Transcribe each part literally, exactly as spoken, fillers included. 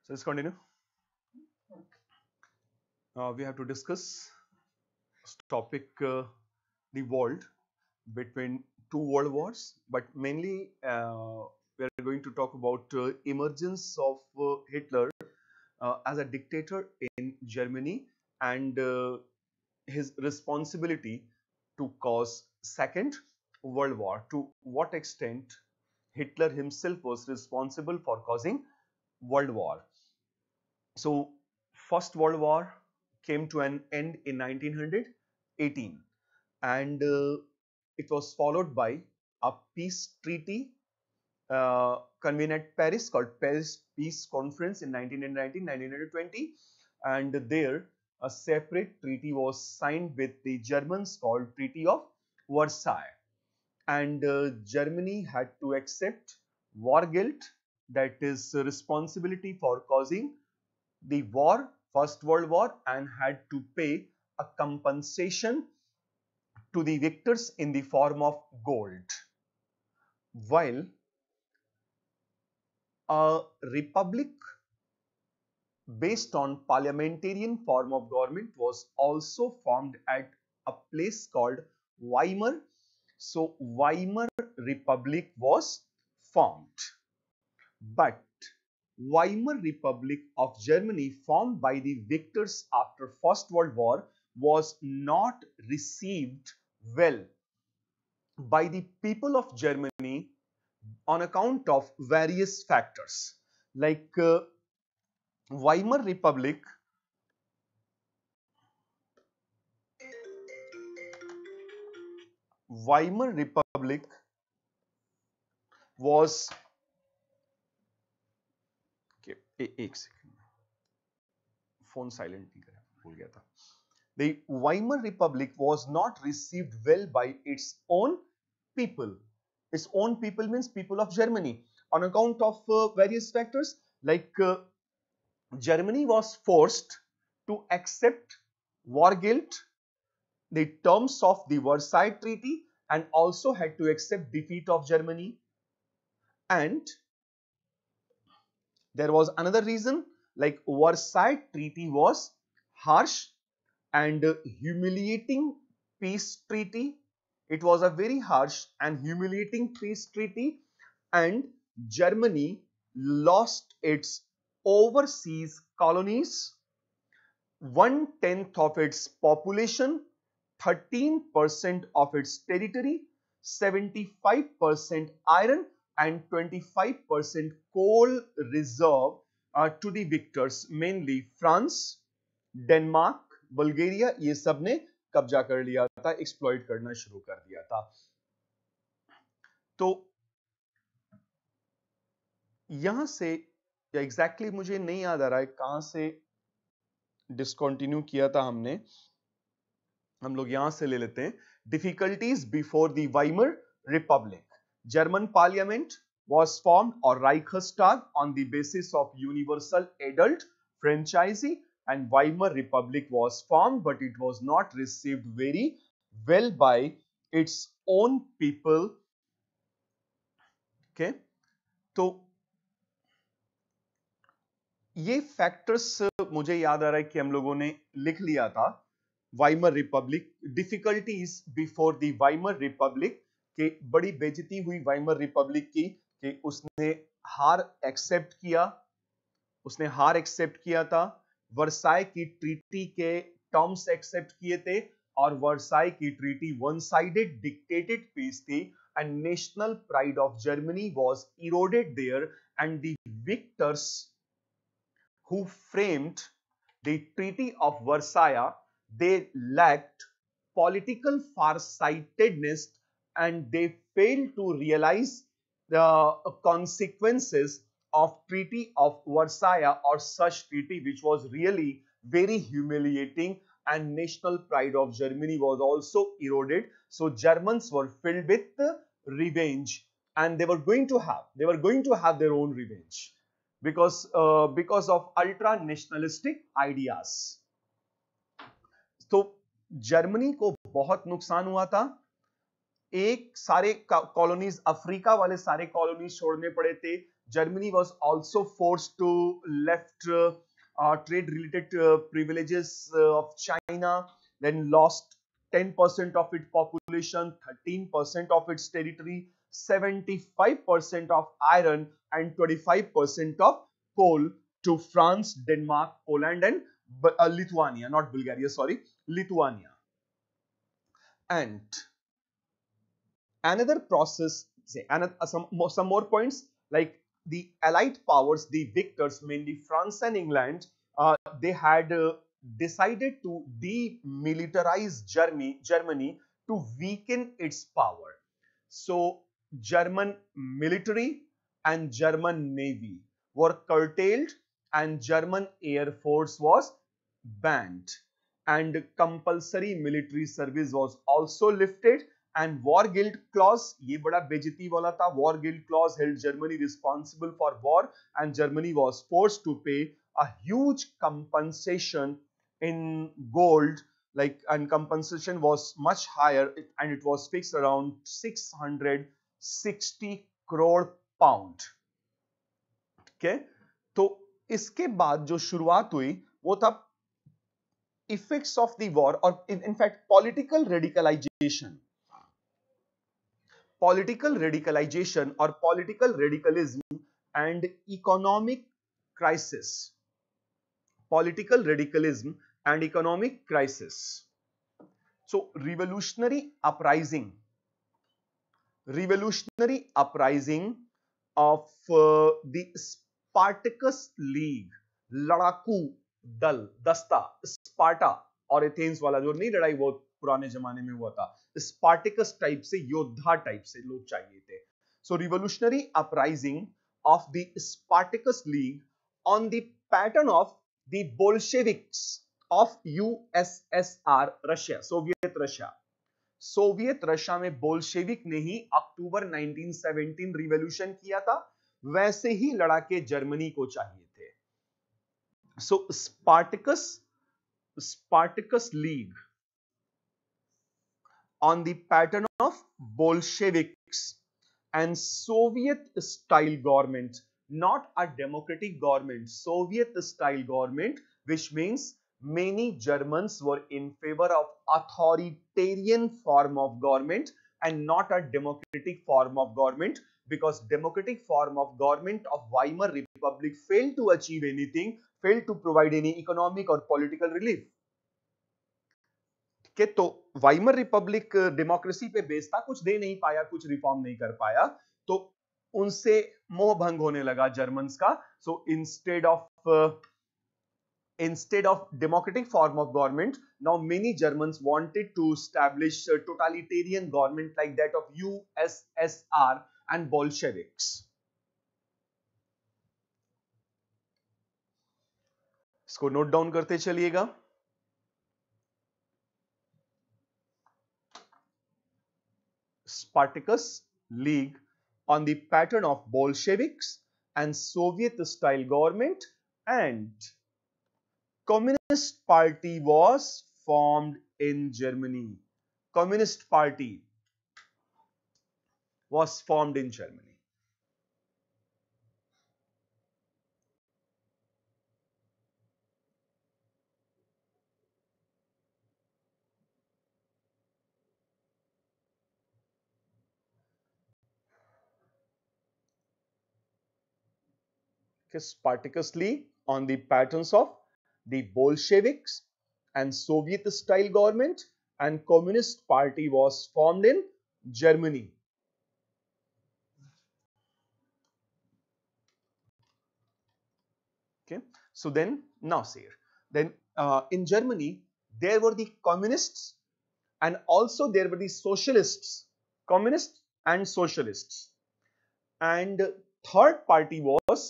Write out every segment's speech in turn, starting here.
So let's continue. Uh, we have to discuss this topic uh, the world between two world wars, but mainly uh, we are going to talk about uh, emergence of uh, Hitler uh, as a dictator in Germany and uh, his responsibility to cause Second World War. To what extent Hitler himself was responsible for causing World War. So, First World War came to an end in nineteen eighteen, and uh, it was followed by a peace treaty uh, convened at Paris called Paris Peace Conference in nineteen nineteen to nineteen twenty, and there a separate treaty was signed with the Germans called Treaty of Versailles, and uh, Germany had to accept war guilt, that is uh, responsibility for causing the war, First World War, and had to pay a compensation to the victors in the form of gold. While a republic based on parliamentarian form of government was also formed at a place called Weimar. So Weimar Republic was formed. But Weimar Republic of Germany, formed by the victors after First World War, was not received well by the people of Germany on account of various factors. Like uh, Weimar Republic Weimar Republic was okay, एक second phone silent नहीं करा भूल गया था. The Weimar Republic was not received well by its own people. Its own people means people of Germany, on account of uh, various factors. Like uh, Germany was forced to accept war guilt, the terms of the Versailles Treaty, and also had to accept defeat of Germany. And there was another reason, like Versailles Treaty was harsh and humiliating peace treaty. It was a very harsh and humiliating peace treaty, and Germany lost its overseas colonies, one tenth of its population, thirteen percent of its territory, seventy-five percent iron, and twenty-five percent coal reserve uh, to the victors, mainly France, Denmark, Bulgaria, ये सब ने कब्जा कर लिया था, exploit करना शुरू कर दिया था. तो यहां से एग्जैक्टली exactly मुझे नहीं याद आ रहा है कहां से डिसकंटिन्यू किया था हमने. हम लोग यहां से ले लेते हैं. Difficulties before the Weimar Republic. German parliament was formed, or Reichstag, on the basis of universal adult franchisee, and Weimar Republic was formed, but it was not received very well by its own people. Okay, तो ये factors मुझे याद आ रहा है कि हम लोगों ने लिख लिया था. Weimar Republic, difficulties before the Weimar Republic, के बड़ी बेइज्जती हुई वाइमर रिपब्लिक की कि उसने हार एक्सेप्ट किया उसने हार एक्सेप्ट किया था. वर्साई की ट्रीटी के टर्म्स एक्सेप्ट किए थे, और वर्साई की treaty one sided dictated peace थी, and national pride of Germany was eroded there, and the victors who framed the Treaty of Versailles, they lacked political farsightedness, and they failed to realize the consequences of Treaty of Versailles, or such treaty which was really very humiliating, and national pride of Germany was also eroded. So Germans were filled with revenge, and they were going to have they were going to have their own revenge, because uh, because of ultra nationalistic ideas. तो Germany को बहुत नुकसान हुआ था. एक सारे colonies Africa वाले सारे कॉलोनीज छोड़ने पड़े थे. Germany was also forced to left trade related privileges of China, then lost ten percent of its population, thirteen percent of its territory, seventy-five percent of iron and twenty-five percent of coal to France, Denmark, Poland and uh, Lithuania, not Bulgaria, sorry, Lithuania. And another process, say another, uh, some, more, some more points, like the allied powers, the victors, mainly France and England, uh, they had uh, decided to demilitarize Germany, Germany to weaken its power. So German military and German navy were curtailed and German air force was banned, and compulsory military service was also lifted. And war guilt clause, ये बड़ा बेइज्जती वाला था. War guilt clause held Germany responsible for war, and Germany was forced to pay a huge compensation in gold, like, and compensation was much higher, and it was fixed around six hundred sixty crore pound. Okay, तो इसके बाद जो शुरुआत हुई वो था effects of the war, or in, in fact political radicalization. Political radicalization or political radicalism and economic crisis. Political radicalism and economic crisis. So revolutionary uprising. Revolutionary uprising of uh, the Spartacus League. लड़ाकू दल, दस्ता, Sparta और Athens वाला जो नहीं लड़ाई वो पुराने जमाने में हुआ था, स्पार्टिकस टाइप से, योद्धा टाइप से लोग चाहिए थे. So revolutionary uprising of the Spartacus league on the pattern of the Bolsheviks of USSR, Russia, Soviet Russia. Soviet Russia में बोल्शेविक ने ही अक्टूबर नाइनटीन सेवनटीन रिवॉल्यूशन किया था, वैसे ही लड़ाके जर्मनी को चाहिए थे. So Spartacus Spartacus league on the pattern of Bolsheviks and Soviet style government, not a democratic government, Soviet style government, which means many Germans were in favor of authoritarian form of government and not a democratic form of government, because democratic form of government of Weimar Republic failed to achieve anything, failed to provide any economic or political relief. के तो Weimar Republic democracy पे base था, कुछ दे नहीं पाया, कुछ reform नहीं कर पाया, तो उनसे मोह भंग होने लगा जर्मन्स का. So instead of instead of democratic form of government, now many Germans wanted to establish a totalitarian government like that of U S S R and Bolsheviks. इसको नोट डाउन करते चलिएगा. Spartacus League on the pattern of Bolsheviks and Soviet-style government, and Communist Party was formed in Germany. Communist Party was formed in Germany. Spartacus League on the patterns of the Bolsheviks and Soviet-style government, and Communist Party was formed in Germany. Okay, so then now say then uh, in Germany there were the communists and also there were the socialists, communists and socialists, and third party was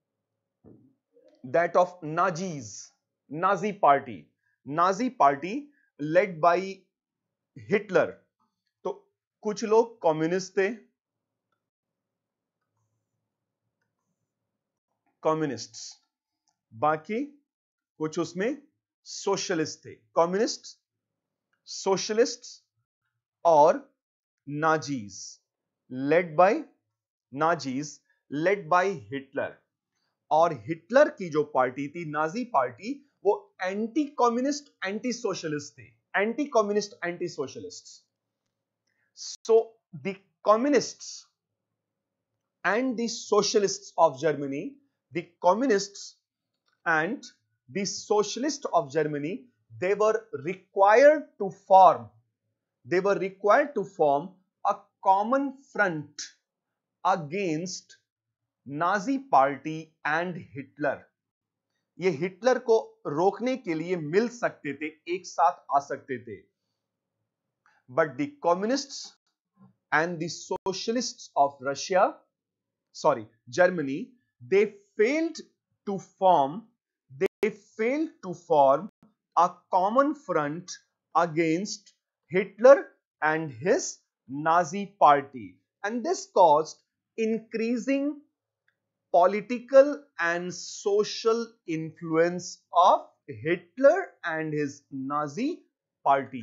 that of Nazis, Nazi party, Nazi party led by Hitler. तो कुछ लोग communist थे, communists, बाकी कुछ उसमें socialist थे. Communist, socialist और Nazis, led by Nazis, led by Hitler. और हिटलर की जो पार्टी थी, नाजी पार्टी, वो एंटी कम्युनिस्ट, एंटी सोशलिस्ट थी. Anti communist, anti socialist. So the communists and the socialists of Germany, the communists and the socialists of Germany, they were required to form, they were required to form a common front against Nazi party and Hitler. ये Hitler को रोकने के लिए मिल सकते थे, एक साथ आ सकते थे. But the communists and the socialists of Russia, sorry, Germany, they failed to form, they failed to form a common front against Hitler and his Nazi party. And this caused increasing political and social influence of Hitler and his Nazi party.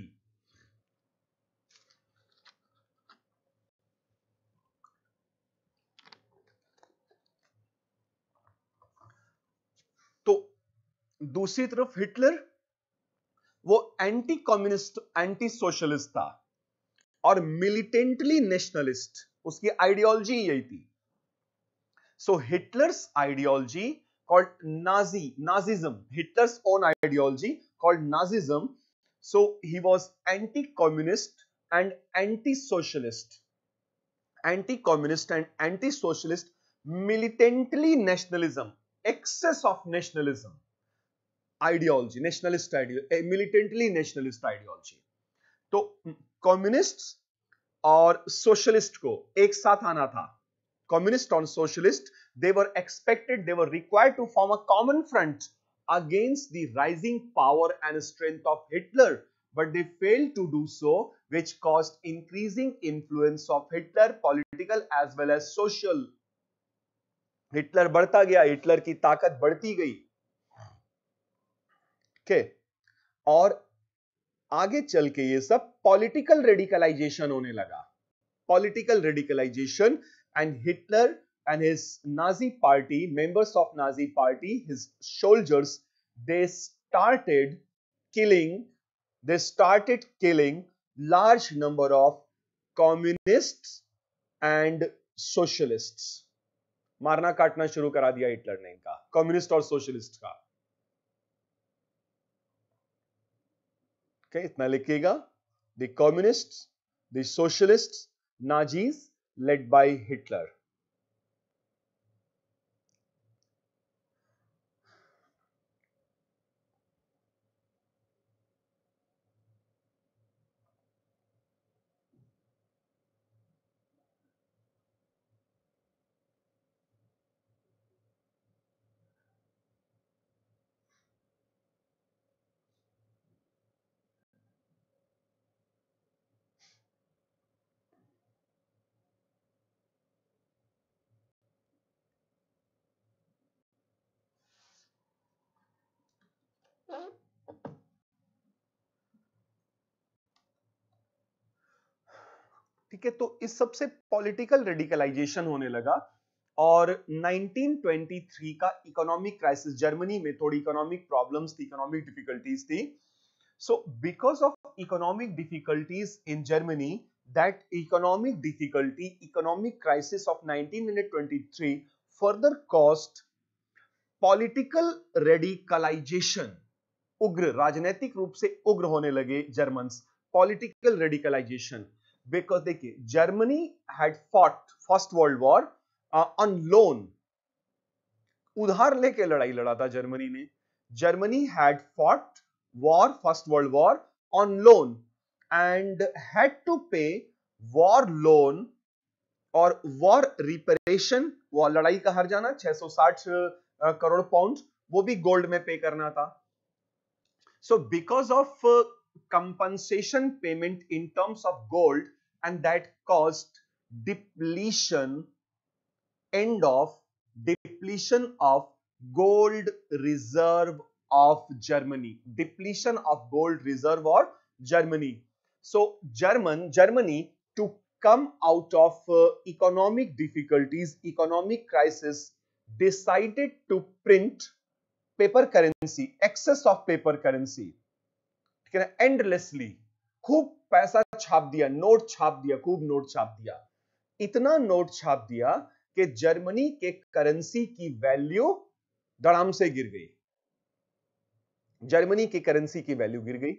तो दूसरी तरफ Hitler, वो anti communist, anti socialist था और मिलिटेंटली nationalist. उसकी ideology यही थी. So Hitler's ideology called Nazi, Nazism, Hitler's own ideology called Nazism. So he was anti communist and anti socialist, anti communist and anti socialist, militantly nationalism, excess of nationalism ideology, nationalist ideology, militantly nationalist ideology. तो communist और socialist को एक साथ आना था. Communist और socialist, they were expected, they were required to form a common front against the rising power and strength of Hitler, but they failed to do so, which caused increasing influence of Hitler, political as well as social. Hitler बढ़ता गया, Hitler की ताकत बढ़ती गई. Okay, और आगे चल के ये सब पॉलिटिकल रेडिकलाइजेशन होने लगा. Political radicalization, and Hitler and his Nazi party, members of Nazi party, his soldiers, they started killing, they started killing large number of communists and socialists. मारना काटना शुरू करा दिया हिटलर ने इनका, कम्युनिस्ट और सोशलिस्ट का. okay, इतना लिखिएगा. The communists, the socialists, Nazis led by Hitler. ठीक है, तो इस सबसे पॉलिटिकल रेडिकलाइजेशन होने लगा. और नाइनटीन ट्वेंटी थ्री का इकोनॉमिक क्राइसिस, जर्मनी में थोड़ी इकोनॉमिक प्रॉब्लम्स थी, इकोनॉमिक डिफिकल्टीज थी. So because of economic difficulties in Germany, that economic difficulty, economic crisis of nineteen twenty three further caused political radicalization. उग्र, राजनीतिक रूप से उग्र होने लगे जर्मन्स. पॉलिटिकल रेडिकलाइजेशन, बिकॉज देखिए, Germany had fought first world war on loan. उधार लेके लड़ाई लड़ा था जर्मनी ने. Germany had fought war, first world war, on loan and had to pay war loan और वॉर रिपेरेशन. वो लड़ाई का हर जाना छह सौ साठ करोड़ पाउंड, वो भी गोल्ड में पे करना था. So because of uh, compensation payment in terms of gold, and that caused depletion, end of depletion of gold reserve of Germany, depletion of gold reserve of Germany. So German Germany, to come out of uh, economic difficulties, economic crisis, decided to print paper currency, excess of paper currency, ठीक है ना, endlessly, खूब पैसा छाप दिया, note छाप दिया, खूब नोट छाप दिया, इतना नोट छाप दिया कि जर्मनी के करेंसी की वैल्यू धड़ाम से गिर गई, जर्मनी की करेंसी की वैल्यू गिर गई,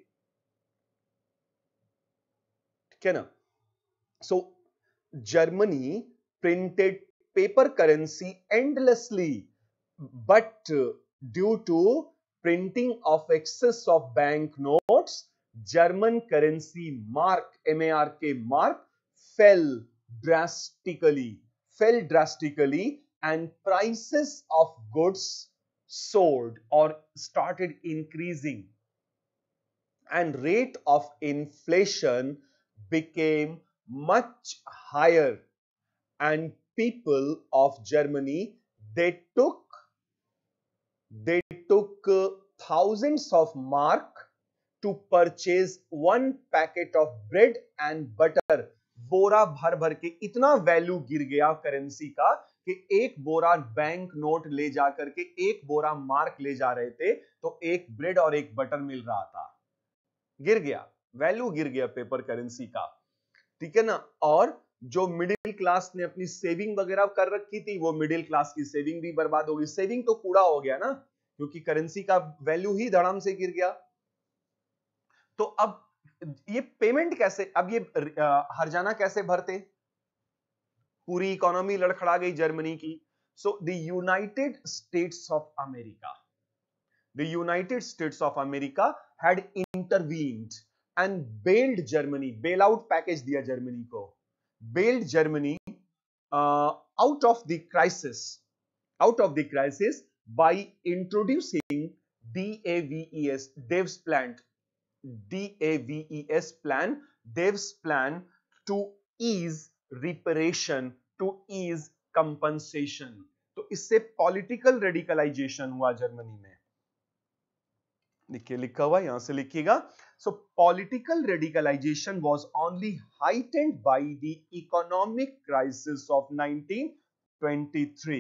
ठीक है ना. So Germany printed paper currency endlessly, but uh, due to printing of excess of bank notes, German currency mark, M A R K mark, fell drastically, fell drastically, and prices of goods sold or started increasing, and rate of inflation became much higher, and people of Germany, they took they took uh, thousands of mark to purchase one packet of bread and butter. बोरा भर भर के इतना value गिर गया currency का कि एक बोरा बैंक नोट ले जाकर के एक बोरा मार्क ले जा रहे थे तो एक ब्रेड और एक बटर मिल रहा था, गिर गया, वैल्यू गिर गया पेपर करेंसी का, ठीक है ना. और जो मिडिल क्लास ने अपनी सेविंग वगैरह कर रखी थी, वो मिडिल क्लास की सेविंग भी बर्बाद हो गई, सेविंग तो कूड़ा हो गया ना, क्योंकि करेंसी का वैल्यू ही धड़ाम से गिर गया. तो अब ये पेमेंट कैसे, अब ये हर्जाना कैसे भरते, पूरी इकोनॉमी लड़खड़ा गई जर्मनी की. So the United States of America the United States of America had intervened and bailed Germany, bail out package दिया जर्मनी को, bailed Germany out of the crisis, out of the crisis by introducing DAVES, Dev's plan, DAVES plan, Dev's plan to ease reparation, to ease compensation. तो इससे political radicalisation हुआ Germany में, देखिए लिखा हुआ यहां से लिखिएगा. So political radicalization was only heightened by the economic crisis of nineteen twenty three.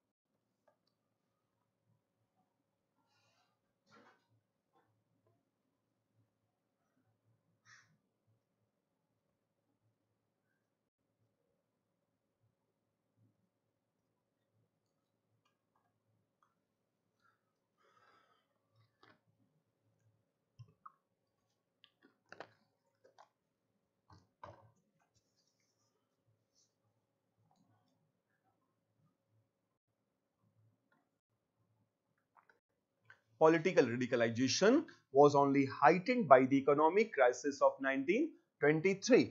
Political radicalization was only heightened by the economic crisis of nineteen twenty-three.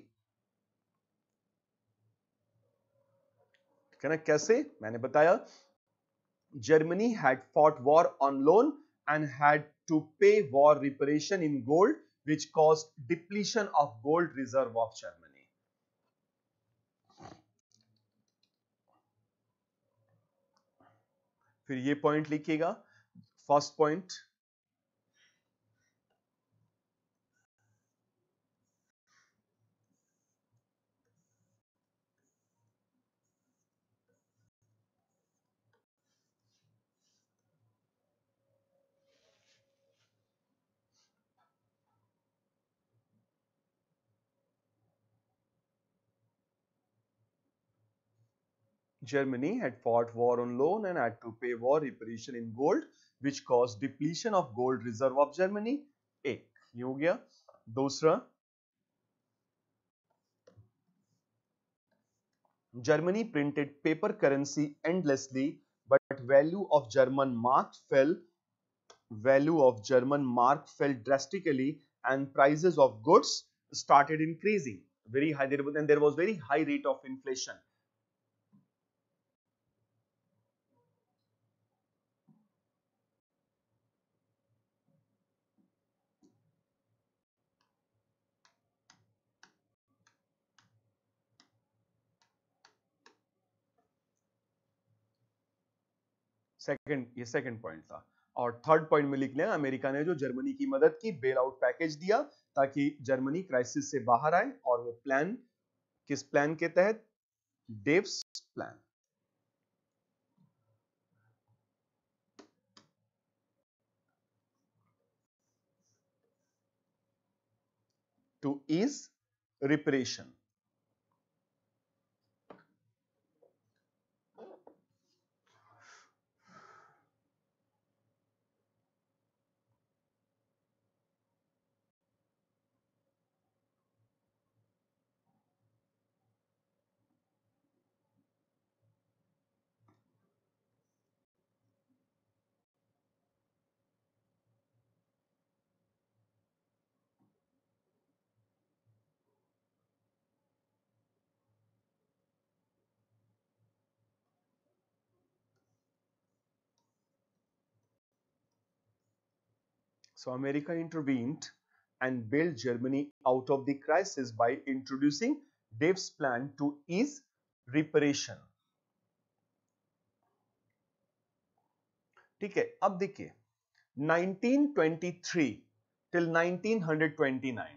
ठीक है ना, कैसे मैंने बताया, Germany had fought war on loan and had to pay war reparation in gold, which caused depletion of gold reserve of Germany. फिर ये point लिखिएगा, first point, Germany had fought war on loan and had to pay war reparation in gold, which caused depletion of gold reserve of Germany. एक ये हो गया. दूसरा, Germany printed paper currency endlessly, but value of German mark fell. Value of German mark fell drastically, and prices of goods started increasing very high. There was, and there was very high rate of inflation. Second, ये second point था. और third point में लिख लें, America ने जो Germany की मदद की, बेल आउट पैकेज दिया ताकि जर्मनी क्राइसिस से बाहर आए, और वो प्लान किस प्लान के तहत? Dawes plan. To ease reparation. So America intervened and bailed Germany out of the crisis by introducing Dave's plan to ease reparation. ठीक है, अब देखिए nineteen twenty three till nineteen twenty nine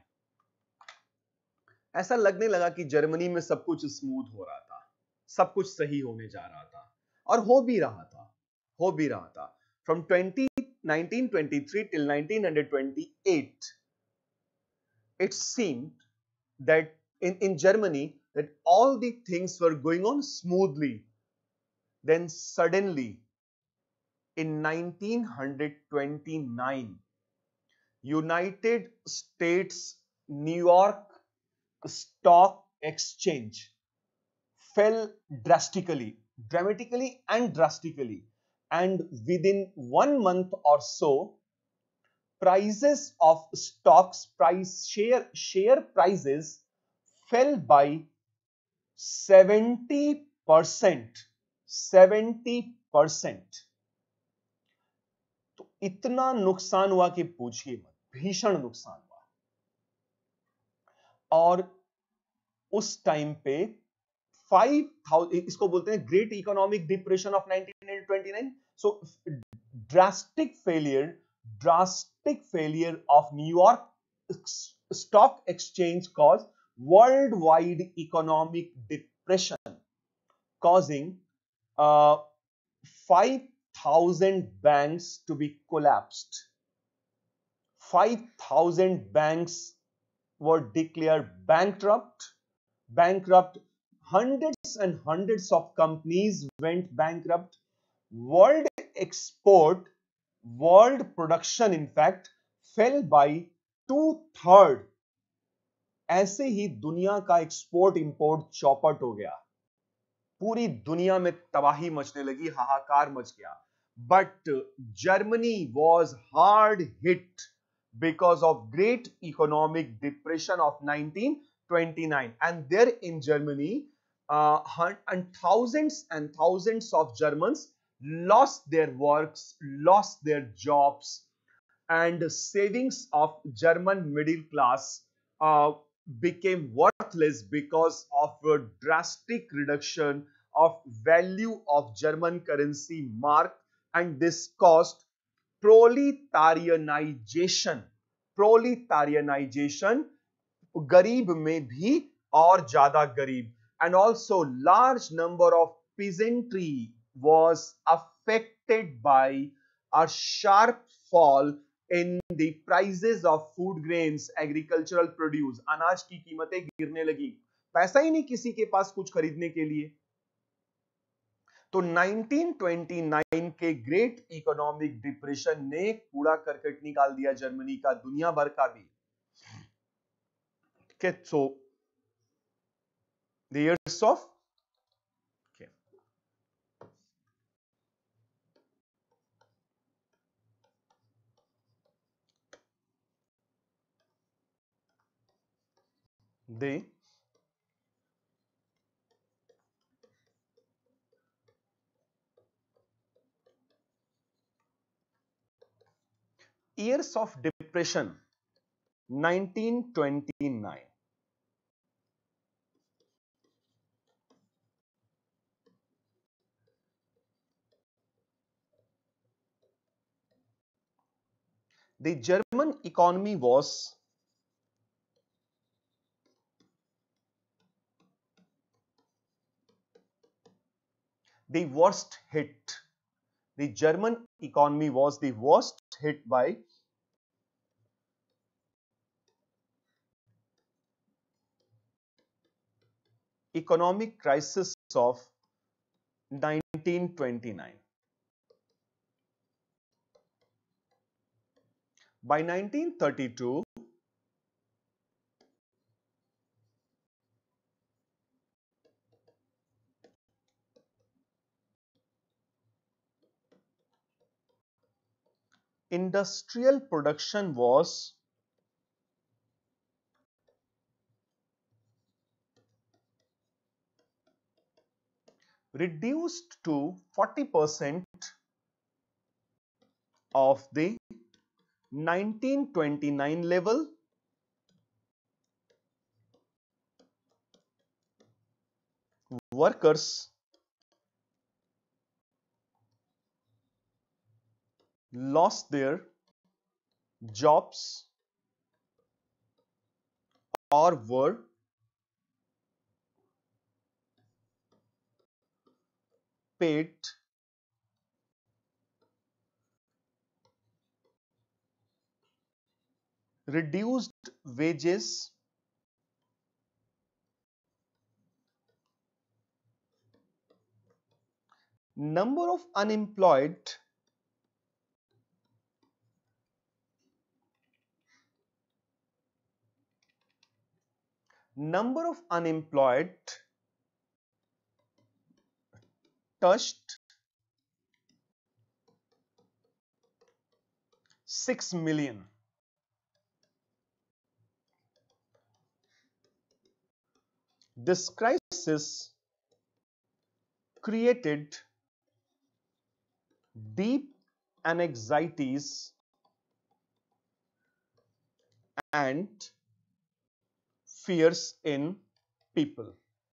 ऐसा लगने लगा कि जर्मनी में सब कुछ स्मूथ हो रहा था, सब कुछ सही होने जा रहा था और हो भी रहा था, हो भी रहा था। From nineteen twenty three till nineteen twenty eight, it seemed that in, in Germany that all the things were going on smoothly. Then suddenly in nineteen twenty-nine, United States New York Stock Exchange fell drastically, dramatically and drastically, and within one month or so, prices of stocks, price share share prices fell by seventy percent, seventy percent. तो इतना नुकसान हुआ कि पूछिए मत, भीषण नुकसान हुआ। और उस टाइम पे फाइव थाउजेंड, इसको बोलते हैं great economic depression of nineteen twenty nine. So drastic failure, drastic failure of New York stock exchange cause world wide economic depression, causing uh, five thousand banks to be collapsed. five thousand banks were declared bankrupt. Bankrupt. Hundreds and hundreds of companies went bankrupt. World export, world production, in fact, fell by two-thirds. ऐसे ही दुनिया का export import चौपट हो गया, पूरी दुनिया में तबाही मचने लगी, हाहाकार मच गया। But Germany was hard hit because of great economic depression of nineteen twenty nine, and there in Germany and thousands and thousands of Germans lost their works, lost their jobs, and savings of German middle class uh, became worthless because of a drastic reduction of value of German currency mark, and this caused proletarianization, proletarianization, गरीब में भी और ज्यादा गरीब, and also large number of peasantry was affected by a sharp fall in the prices of food grains, agricultural produce. अनाज की कीमतें गिरने लगी, पैसा ही नहीं किसी के पास कुछ खरीदने के लिए। तो नाइनटीन ट्वेंटी नाइन के ग्रेट इकोनॉमिक डिप्रेशन ने कूड़ा करकट निकाल दिया जर्मनी का, दुनिया भर का भी। Okay, so the years of okay. The years of depression, nineteen twenty-nine. The German economy was the worst hit. The German economy was the worst hit by economic crisis of nineteen twenty-nine. By nineteen thirty-two, industrial production was reduced to forty percent of the nineteen twenty-nine level. Workers lost their jobs or were paid reduced wages, number of unemployed number of unemployed touched six million. This crisis created deep anxieties and fears in people.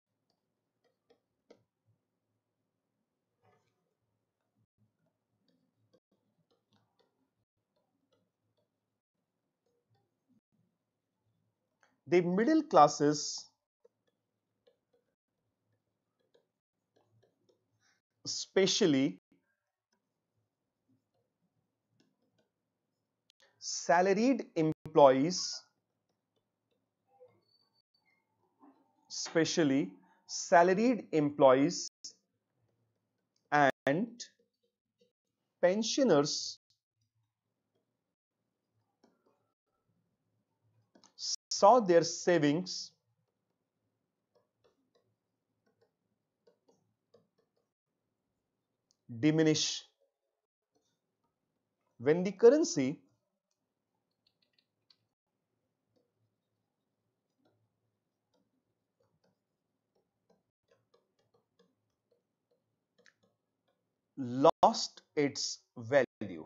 The middle classes, especially salaried employees, especially salaried employees and pensioners saw their savings diminish when the currency lost its value.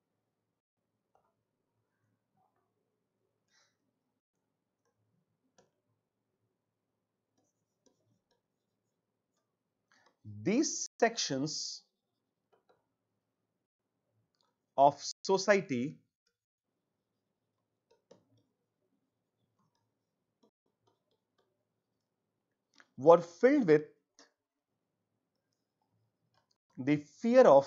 These sections of society were filled with the fear of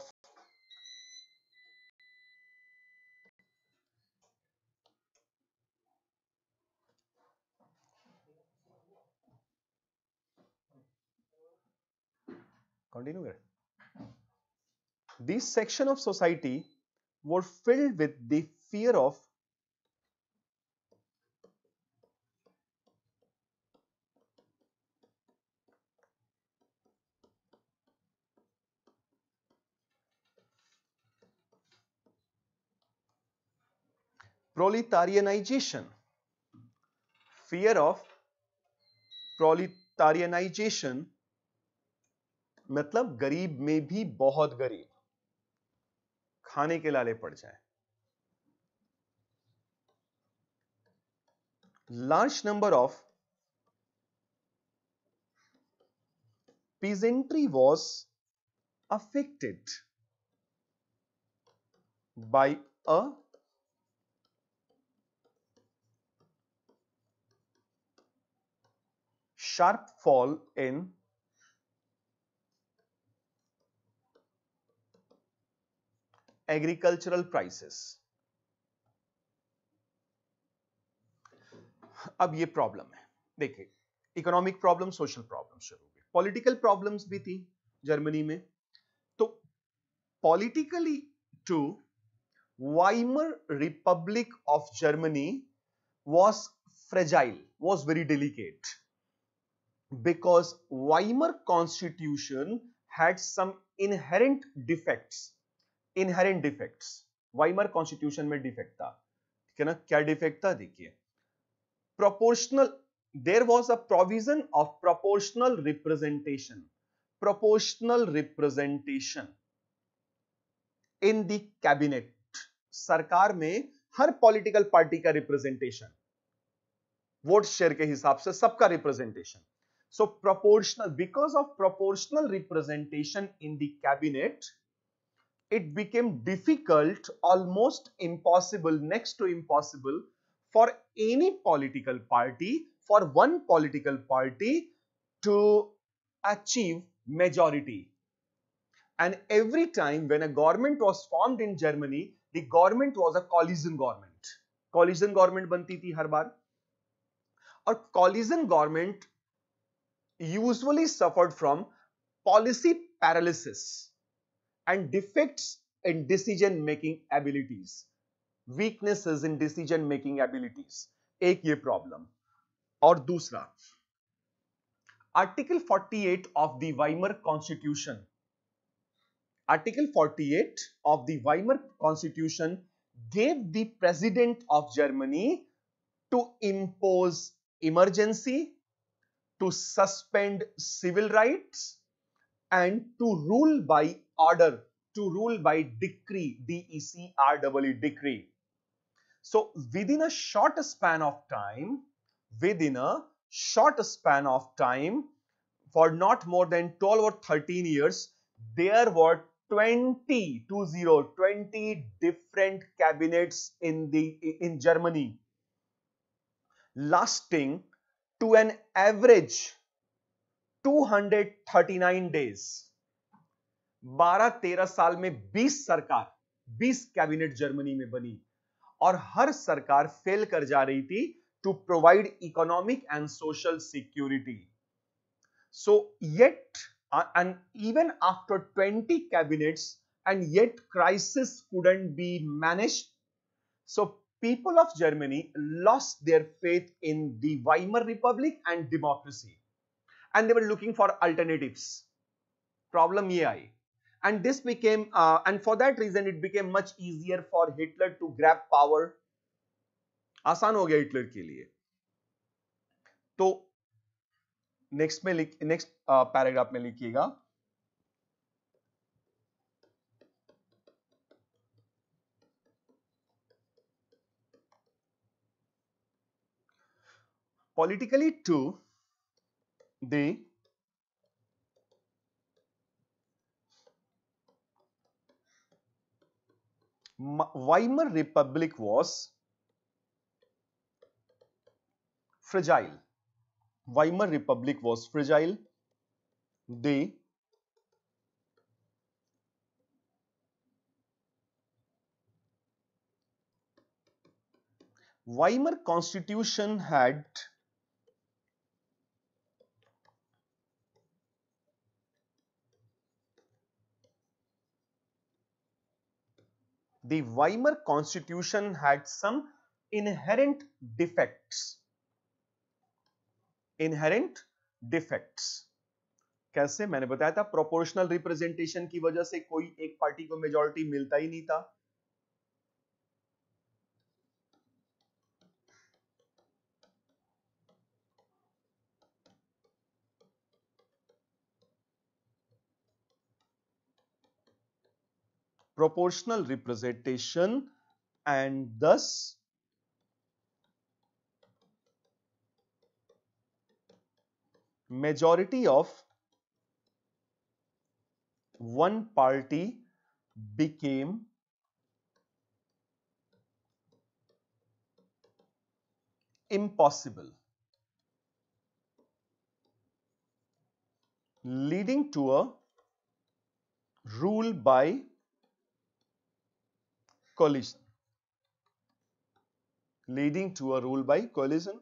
continue here. This section of society were filled with the fear of proletarianization. Fear of proletarianization मतलब गरीब में भी बहुत गरीब खाने के लाले पड़ जाए. Large number of peasantry was affected by a sharp fall in agricultural prices. अब ये प्रॉब्लम है, देखिए इकोनॉमिक प्रॉब्लम, सोशल प्रॉब्लम शुरू हुई, पॉलिटिकल प्रॉब्लम्स भी थी जर्मनी में। तो politically to Weimar Republic of Germany was fragile, was very delicate, because Weimar Constitution had some inherent defects. Inherent defects. Weimar Constitution में डिफेक्ट था, ठीक है ना? क्या डिफेक्ट था देखिए, proportional, there was a provision of proportional representation. Proportional representation in the cabinet. सरकार में हर पॉलिटिकल पार्टी का रिप्रेजेंटेशन, वोट शेयर के हिसाब से सबका representation. So proportional, because of proportional representation in the cabinet, it became difficult, almost impossible, next to impossible, for any political party, for one political party to achieve majority. And every time when a government was formed in Germany, the government was a coalition government. Coalition government बनती थी हर बार, और coalition government usually suffered from policy paralysis and defects in decision making abilities, weaknesses in decision making abilities. एक ये problem. और दूसरा, article forty-eight of the Weimar Constitution, Article forty-eight of the Weimar Constitution gave the President of Germany to impose emergency, to suspend civil rights, and to rule by order, to rule by decree, D E C R E E, decree. So within a short span of time, within a short span of time, for not more than twelve or thirteen years, there were twenty, two zero, twenty different cabinets in the in Germany, lasting to an average two hundred thirty-nine days. बारह तेरह साल में बीस सरकार, बीस cabinet Germany में बनी, और हर सरकार फेल कर जा रही थी to provide economic and social security. So yet, and even after twenty cabinets, and yet crisis couldn't be managed. So people of Germany lost their faith in the Weimar Republic and democracy, and they were looking for alternatives. Problem ye aayi, and this became uh, and for that reason it became much easier for Hitler to grab power. आसान हो गया Hitler के लिए. तो next में लिख, next paragraph में लिखिएगा, politically too, the Weimar Republic was fragile. Weimar Republic was fragile. The Weimar Constitution had the Weimar Constitution had some inherent defects. Inherent defects कैसे? मैंने बताया था, प्रोपोर्शनल रिप्रेजेंटेशन की वजह से कोई एक पार्टी को मेजॉरिटी मिलता ही नहीं था. Proportional representation, and thus majority of one party became impossible, leading to a rule by coalition, leading to a rule by coalition.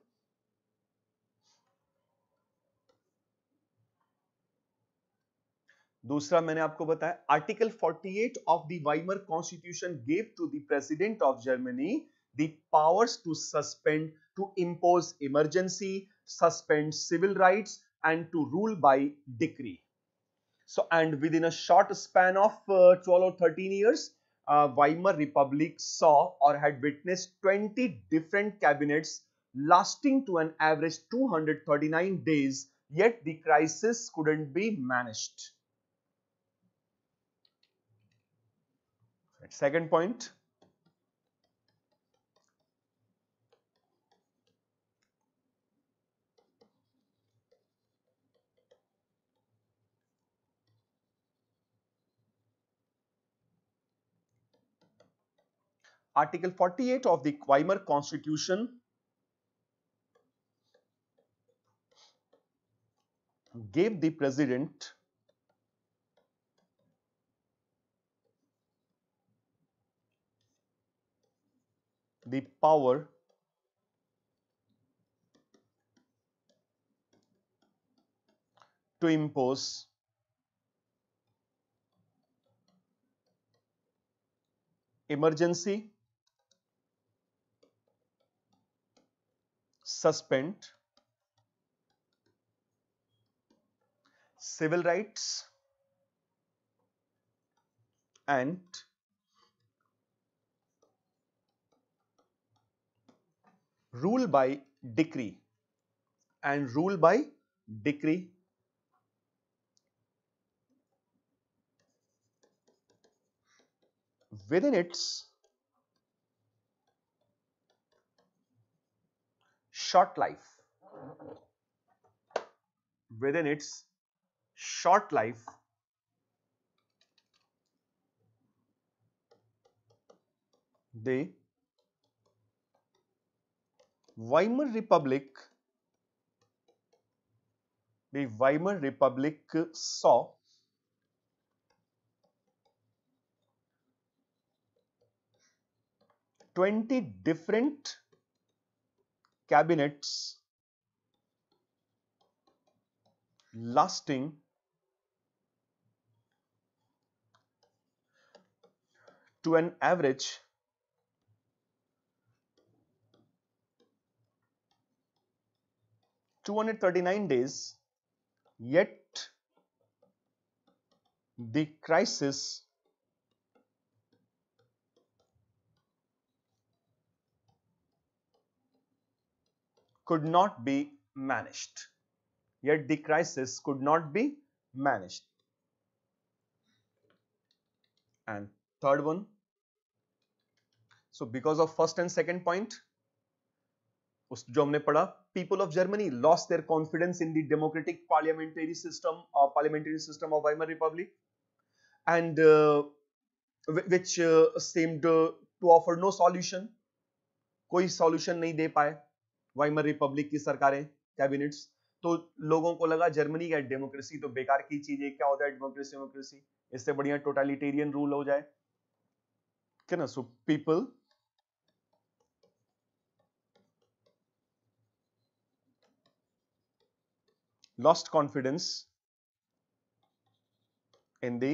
दूसरा मैंने आपको बताया, article forty-eight of the Weimar Constitution gave to the President of Germany the powers to suspend, to impose emergency, suspend civil rights, and to rule by decree. So, and within a short span of uh, twelve or thirteen years, uh, Weimar Republic saw or had witnessed twenty different cabinets lasting to an average two hundred thirty-nine days, yet the crisis couldn't be managed. Second point, Article forty-eight of the Weimar Constitution gave the president the power to impose emergency, suspend civil rights, and rule by decree, and rule by decree within its short life, within its short life, the Weimar Republic, the Weimar Republic saw twenty different cabinets lasting to an average two hundred thirty-nine days, yet the crisis could not be managed. Yet the crisis could not be managed. And third one, so because of first and second point, उस जो हमने पढ़ा, people of Germany lost their confidence in the democratic parliamentary system or parliamentary system of Weimar Republic, and uh, which uh, seemed uh, to offer no solution. कोई solution नहीं दे पाए Weimar Republic की सरकारें, cabinets. तो लोगों को लगा Germany का डेमोक्रेसी तो बेकार की चीज है, क्या होता है डेमोक्रेसी डेमोक्रेसी इससे बढ़िया टोटलिटेरियन रूल हो जाए, क्या ना. So people lost confidence in the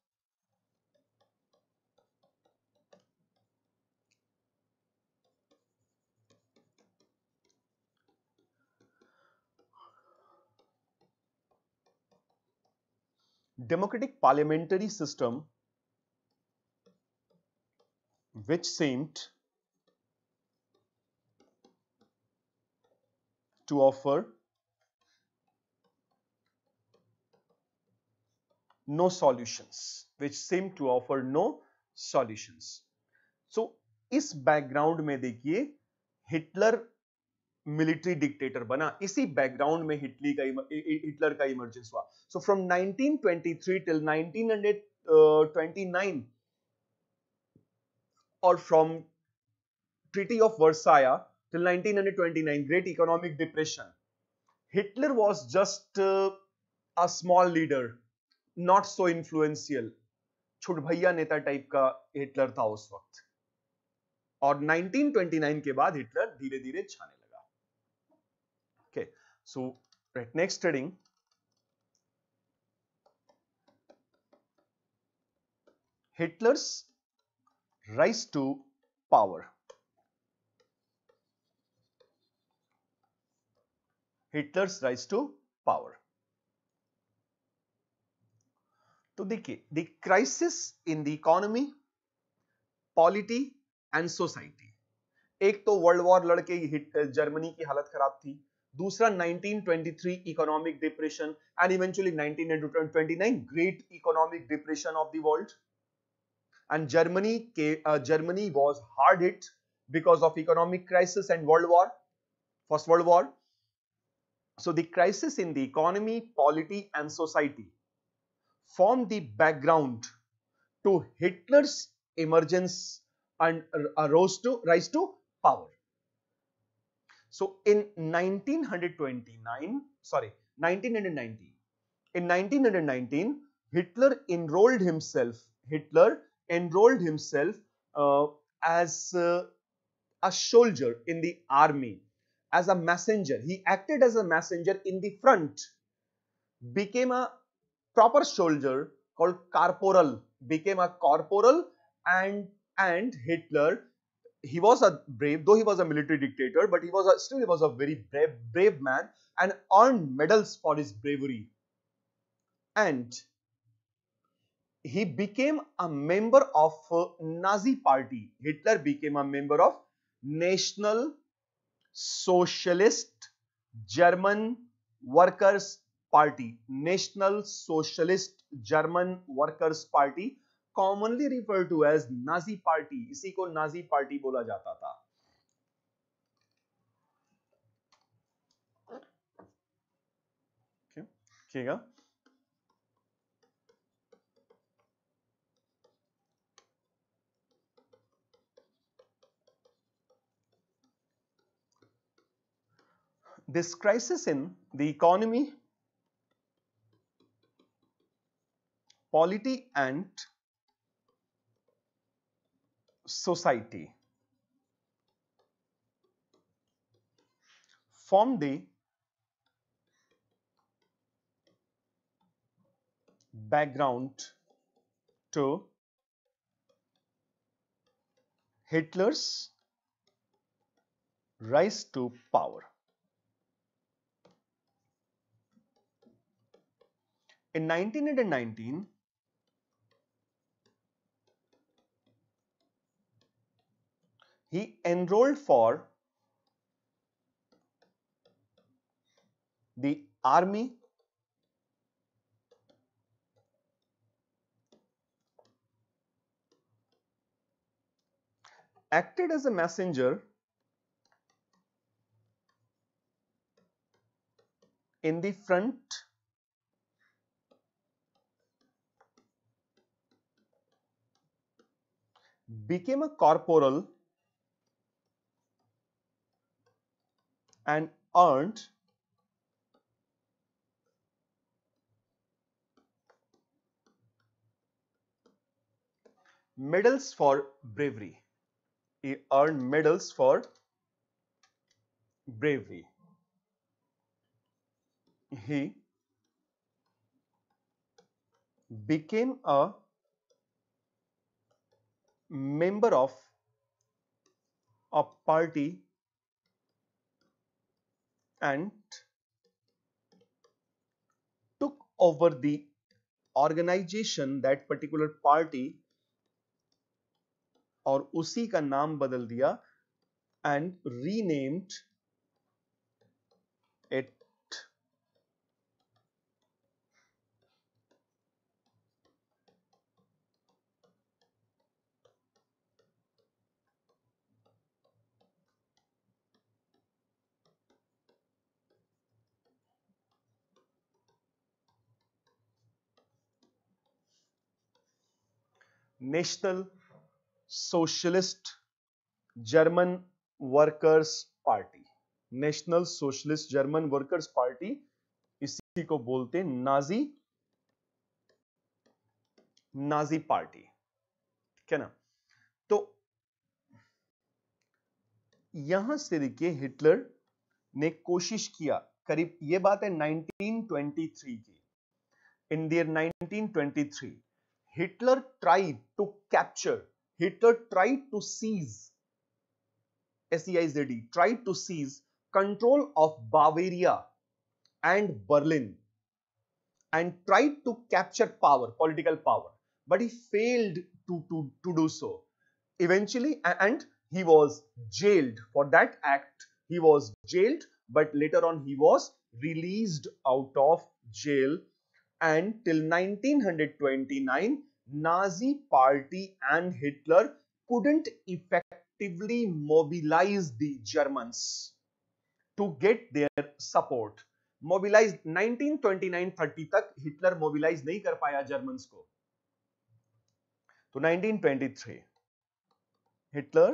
democratic parliamentary system, which seemed to offer no solutions, which seemed to offer no solutions. So इस बैकग्राउंड में देखिए हिटलर मिलिट्री डिक्टेटर बना, इसी बैकग्राउंड में हिटली का हिटलर का इमर्जेंस हुआ. So from nineteen twenty three till nineteen twenty nine और from treaty of Versailles till nineteen twenty-nine, great economic depression, Hitler was just uh, a small leader, not so influential, छुट भैया नेता type का Hitler था उस वक्त. और nineteen twenty nine के बाद हिटलर धीरे धीरे छाने लगा. Okay, so right, next heading, Hitler's rise to power. Hitler's rise to power. तो देखिए, the crisis in the economy, polity and society. एक तो वर्ल्ड वॉर लड़के हिट जर्मनी की हालत खराब थी, दूसरा nineteen twenty three economic depression and eventually nineteen twenty nine great economic depression of the world. And Germany uh, Germany was hard hit because of economic crisis and World War, First World War. So the crisis in the economy, polity and society formed the background to Hitler's emergence and uh, rose to rise to power. So in nineteen twenty-nine, sorry, nineteen nineteen, in nineteen nineteen, Hitler enrolled himself. Hitler enrolled himself uh, as uh, a soldier in the army, as a messenger. He acted as a messenger in the front, became a proper soldier called corporal, became a corporal, and and Hitler, he was a brave, though he was a military dictator, but he was a, still he was a very brave, brave man and earned medals for his bravery. And he became a member of uh, Nazi party. Hitler became a member of National Socialist German Workers Party. National Socialist German Workers Party, commonly referred to as Nazi Party. इसी को Nazi party बोला जाता था. ठीक है. This crisis in the economy, polity and society formed the background to Hitler's rise to power. In nineteen nineteen, he enrolled for the army, acted as a messenger in the front, became a corporal and earned medals for bravery. He earned medals for bravery. He became a member of a party and took over the organization, that particular party, और उसी का नाम बदल दिया and renamed it National Socialist German Workers Party. National socialist German workers party, इसी को बोलते हैं नाजी नाजी पार्टी. ठीक है ना. तो यहां से देखिए हिटलर ने कोशिश किया, करीब ये बात है नाइनटीन ट्वेंटी थ्री की, in the year nineteen twenty three Hitler tried to capture, Hitler tried to seize, S E I Z D, tried to seize control of Bavaria and Berlin and tried to capture power, political power, but he failed to, to, to do so. Eventually, and he was jailed for that act. He was jailed, but later on he was released out of jail. And till nineteen twenty-nine, Nazi party and Hitler couldn't effectively mobilize the Germans to get their support. Mobilize nineteen twenty nine thirty तक Hitler mobilize नहीं कर पाया Germans को. तो nineteen twenty three Hitler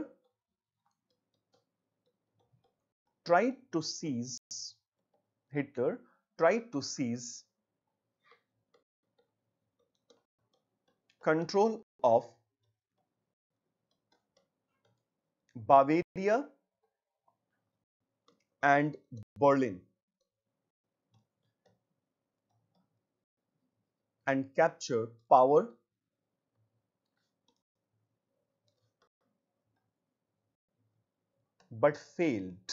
tried to seize Hitler tried to seize control of Bavaria and Berlin and capture power but failed.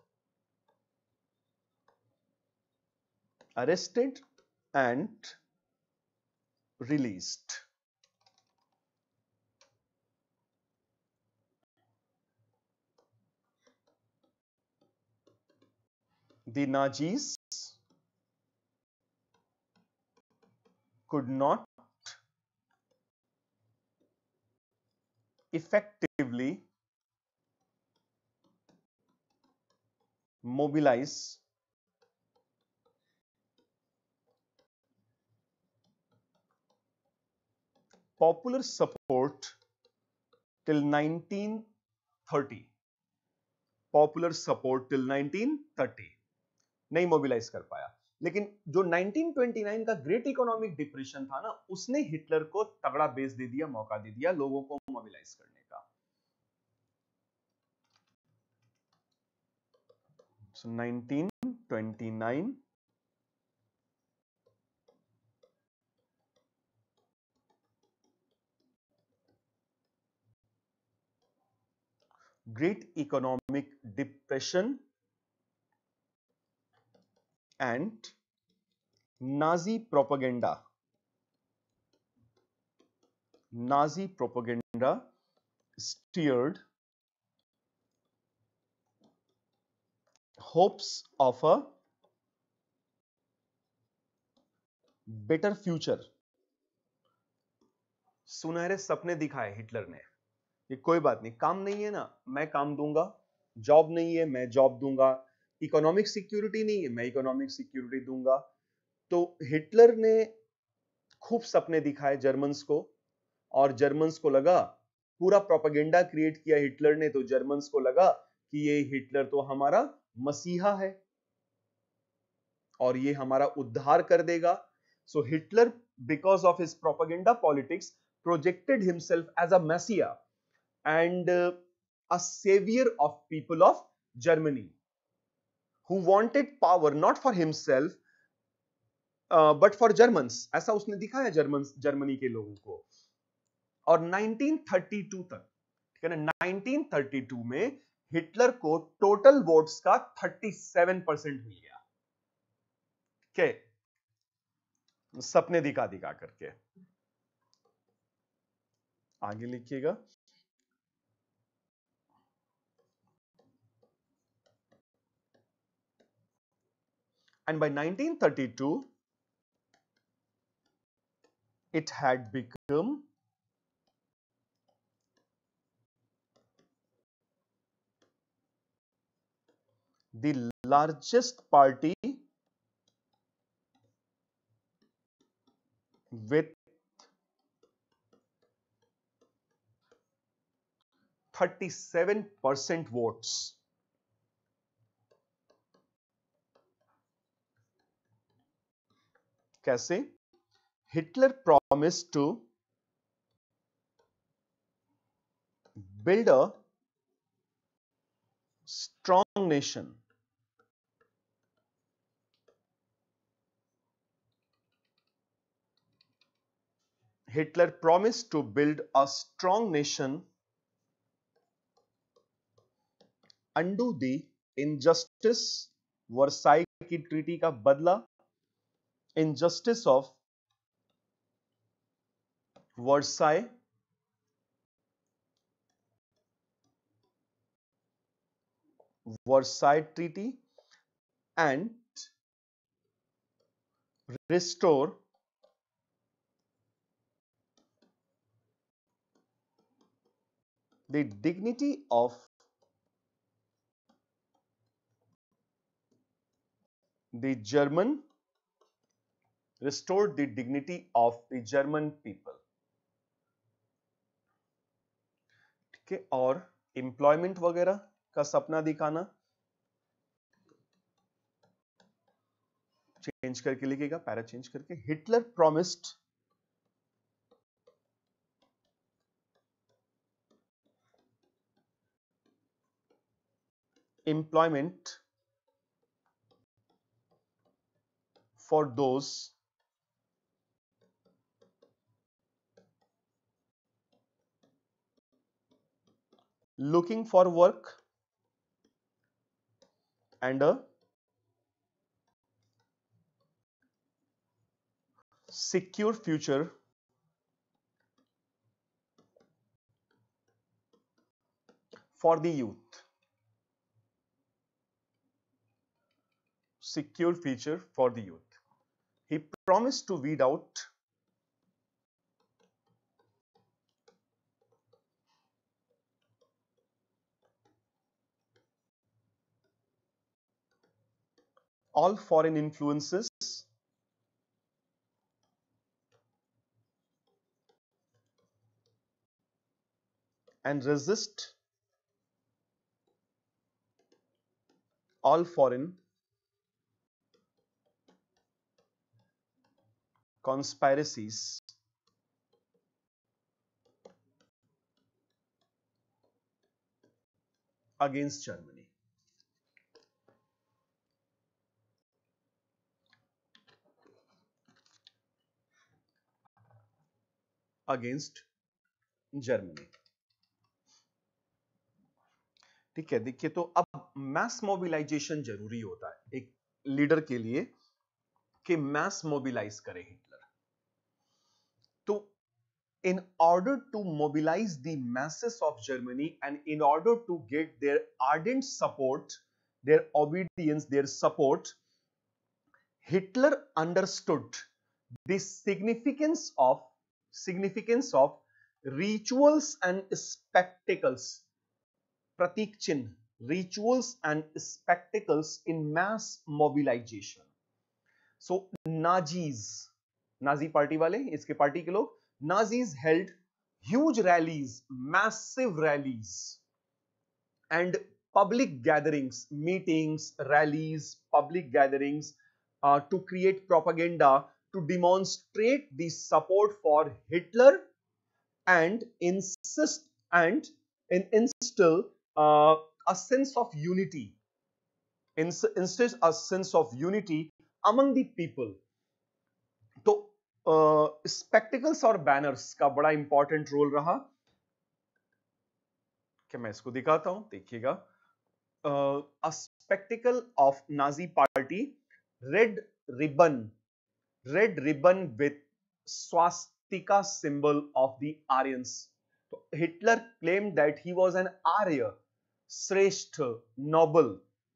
Arrested and released. The Nazis could not effectively mobilize popular support till nineteen thirty. Popular support till nineteen thirty नहीं mobilize कर पाया. लेकिन जो nineteen twenty nine का great economic depression था ना, उसने Hitler को तगड़ा बेस दे दिया, मौका दे दिया लोगों को मोबिलाइज करने का. सो nineteen twenty nine great economic depression and Nazi propaganda. Nazi propaganda steered hopes of a better future. सुनहरे सपने दिखाए हिटलर ने कि कोई बात नहीं, काम नहीं है ना, मैं काम दूंगा. जॉब नहीं है, मैं जॉब दूंगा. इकोनॉमिक सिक्योरिटी नहीं है, मैं इकोनॉमिक सिक्योरिटी दूंगा. तो हिटलर ने खूब सपने दिखाए जर्मन्स को, और जर्मन्स को लगा, पूरा प्रोपेगेंडा क्रिएट किया हिटलर ने, तो जर्मन्स को लगा कि ये हिटलर तो हमारा मसीहा है और ये हमारा उद्धार कर देगा. So Hitler, because of his propaganda politics, projected himself as a मसीहा and uh, a savior of people of Germany, who wanted power not for himself uh, but for Germans. ऐसा उसने दिखाया जर्मन जर्मनी के लोगों को. और nineteen thirty to तक, ठीक है ना, नाइनटीन थर्टी टू में हिटलर को टोटल वोट्स का थर्टी सेवन परसेंट मिल गया. के सपने दिखा दिखा करके. आगे लिखिएगा. And by nineteen thirty two, it had become the largest party with thirty seven percent votes. कैसे? Hitler promised to build a strong nation. Hitler promised to build a strong nation, undo the injustice, Versailles की treaty का बदला, injustice of Versailles, Versailles Treaty, and restore the dignity of the German, restored the dignity of the German people. ठीक है, और employment वगैरह का सपना दिखाना, चेंज करके लिखेगा, पैरा चेंज करके. Hitler promised employment for those looking for work and a secure future for the youth. Secure future for the youth. He promised to weed out all foreign influences and resist all foreign conspiracies against Germany. Against Germany. ठीक है, देखिए तो अब mess mobilisation जरूरी होता है एक leader के लिए कि मैस मोबिलाइज करे हिटलर. तो in order to mobilize the masses of Germany and in order to get their ardent support, their obedience, their support, Hitler understood the significance of significance of rituals and spectacles, pratik chinh, rituals and spectacles in mass mobilization. So Nazis, Nazi party वाले, इसके party के लोग, Nazis held huge rallies, massive rallies, and public gatherings, meetings, rallies, public gatherings uh, to create propaganda to demonstrate the support for Hitler and insist and in, instill uh, a sense of unity, instill a sense of unity among the people. तो spectacles uh, और banners का बड़ा important role रहा. क्या मैं इसको दिखाता हूं, देखिएगा. A spectacle of Nazi party, red ribbon, red ribbon with swastika symbol of the Aryans. So Hitler claimed that he was an Arya, Shrestha, noble.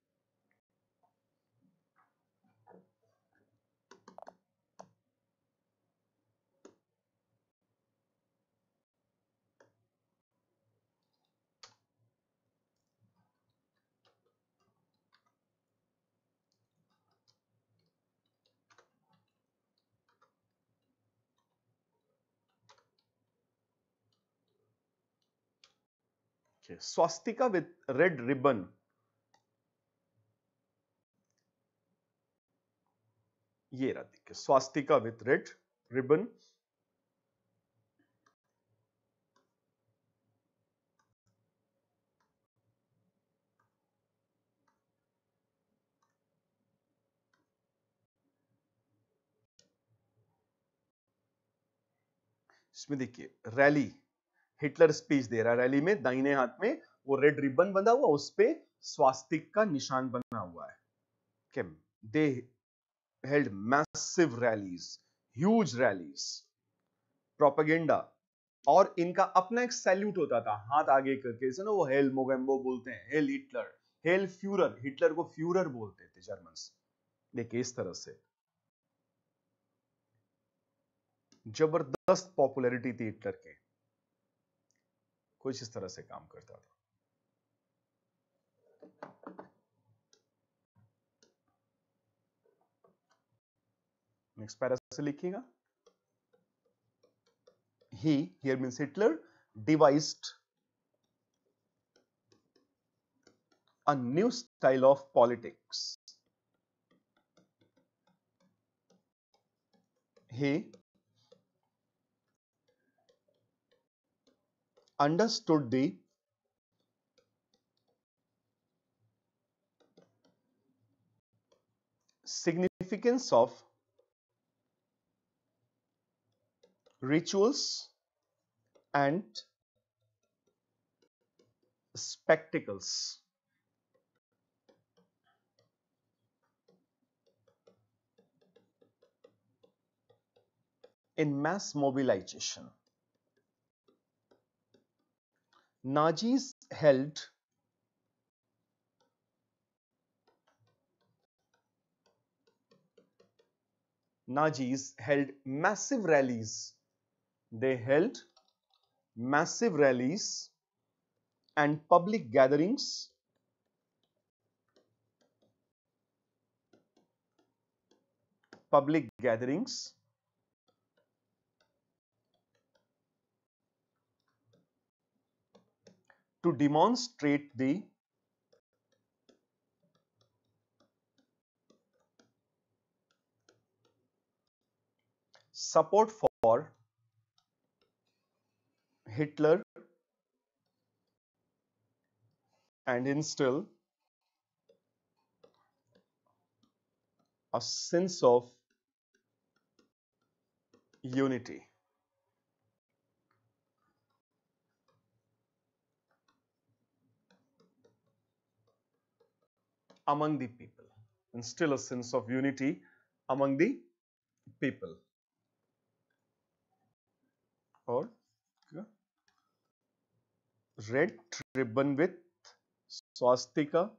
Okay. Swastika with red ribbon. ये रहा देखिए, स्वास्तिका विथ रेड रिबन. इसमें देखिए rally, Hitler speech दे रहा है, rally में दाहिने हाथ में वो रेड रिबन बंधा हुआ, उस पे स्वास्तिक का निशान बना हुआ है। They held massive rallies, huge rallies, propaganda, और इनका अपना एक सैल्यूट होता था हाथ आगे करके, ना वो हेल मोगेम्बो बोलते हैं, heil Hitler, heil Fuhrer, Hitler को फ्यूरर बोलते थे जर्मन्स। देखिए इस तरह से जबरदस्त पॉपुलैरिटी थी हिटलर के, कुछ इस तरह से काम करता था। नेक्स्ट पैरा से लिखिएगा, he here means Hitler devised a new style of politics. He understood the significance of rituals and spectacles in mass mobilization. Nazis held Nazis held massive rallies. They held massive rallies and public gatherings public gatherings to demonstrate the support for Hitler and instill a sense of unity among the people, instill a sense of unity among the people. Or red ribbon with swastika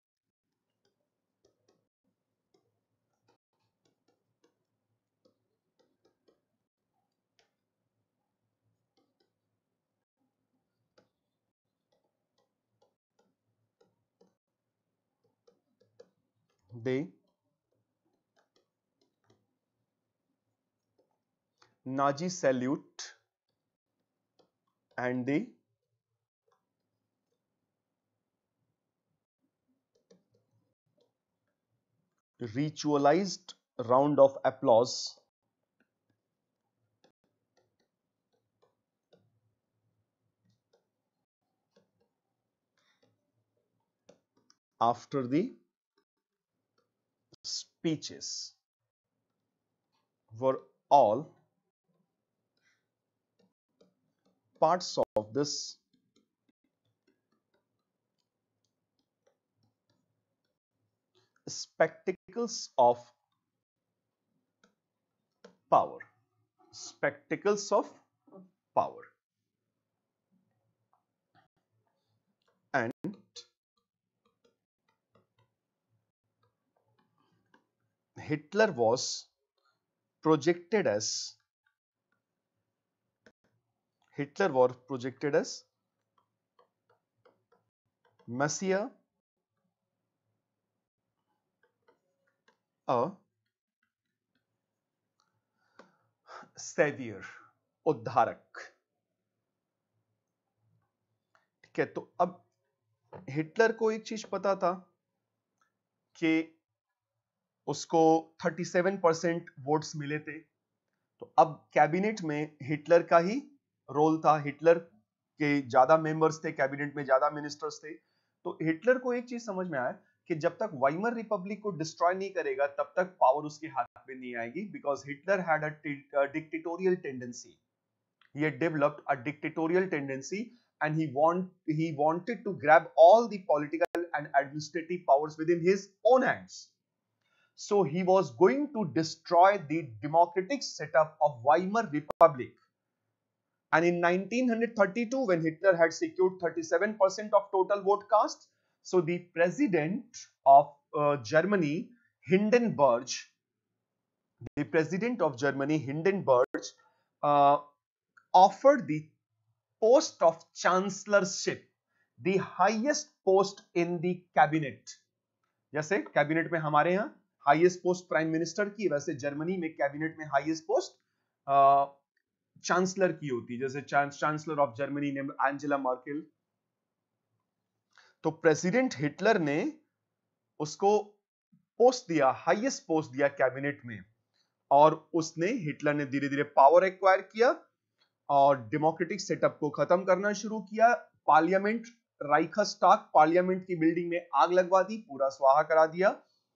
the Nazi salute and the ritualized round of applause after the speeches were all parts of this spectacles of power. Spectacles of power. And Hitler was projected as Hitler was projected as Messiah, a savior, उद्धारक। ठीक है, तो अब Hitler को एक चीज पता था कि उसको सैंतीस परसेंट वोट्स मिले थे, तो अब कैबिनेट में हिटलर का ही रोल था, हिटलर के ज्यादा मेंबर्स थे कैबिनेट में, ज्यादा मिनिस्टर्स थे। तो हिटलर को एक चीज समझ में आया कि जब तक वाइमर रिपब्लिक को डिस्ट्रॉय नहीं करेगा तब तक पावर उसके हाथ में नहीं आएगी, because Hitler had a dictatorial tendency. he had developed a dictatorial tendency, and he want he wanted to grab all the political and administrative powers within his own hands. So he was going to destroy the democratic setup of Weimar Republic. And in nineteen thirty-two, when Hitler had secured thirty-seven percent of total vote cast, so the president of uh, Germany, Hindenburg, the president of Germany, Hindenburg, uh, offered the post of chancellorship, the highest post in the cabinet. जैसे cabinet में हमारे यहाँ highest post prime minister की, वैसे Germany में cabinet में highest post chancellor की होती है, जैसे chancellor of Germany name Angela Merkel. तो प्रेसिडेंट हिटलर ने उसको पोस्ट दिया, हाईएस्ट पोस्ट दिया कैबिनेट में, और उसने हिटलर ने धीरे धीरे पावर एक्वायर किया और डेमोक्रेटिक सेटअप को खत्म करना शुरू किया। पार्लियामेंट, राइखस्टाग पार्लियामेंट की बिल्डिंग में आग लगवा दी, पूरा स्वाहा करा दिया।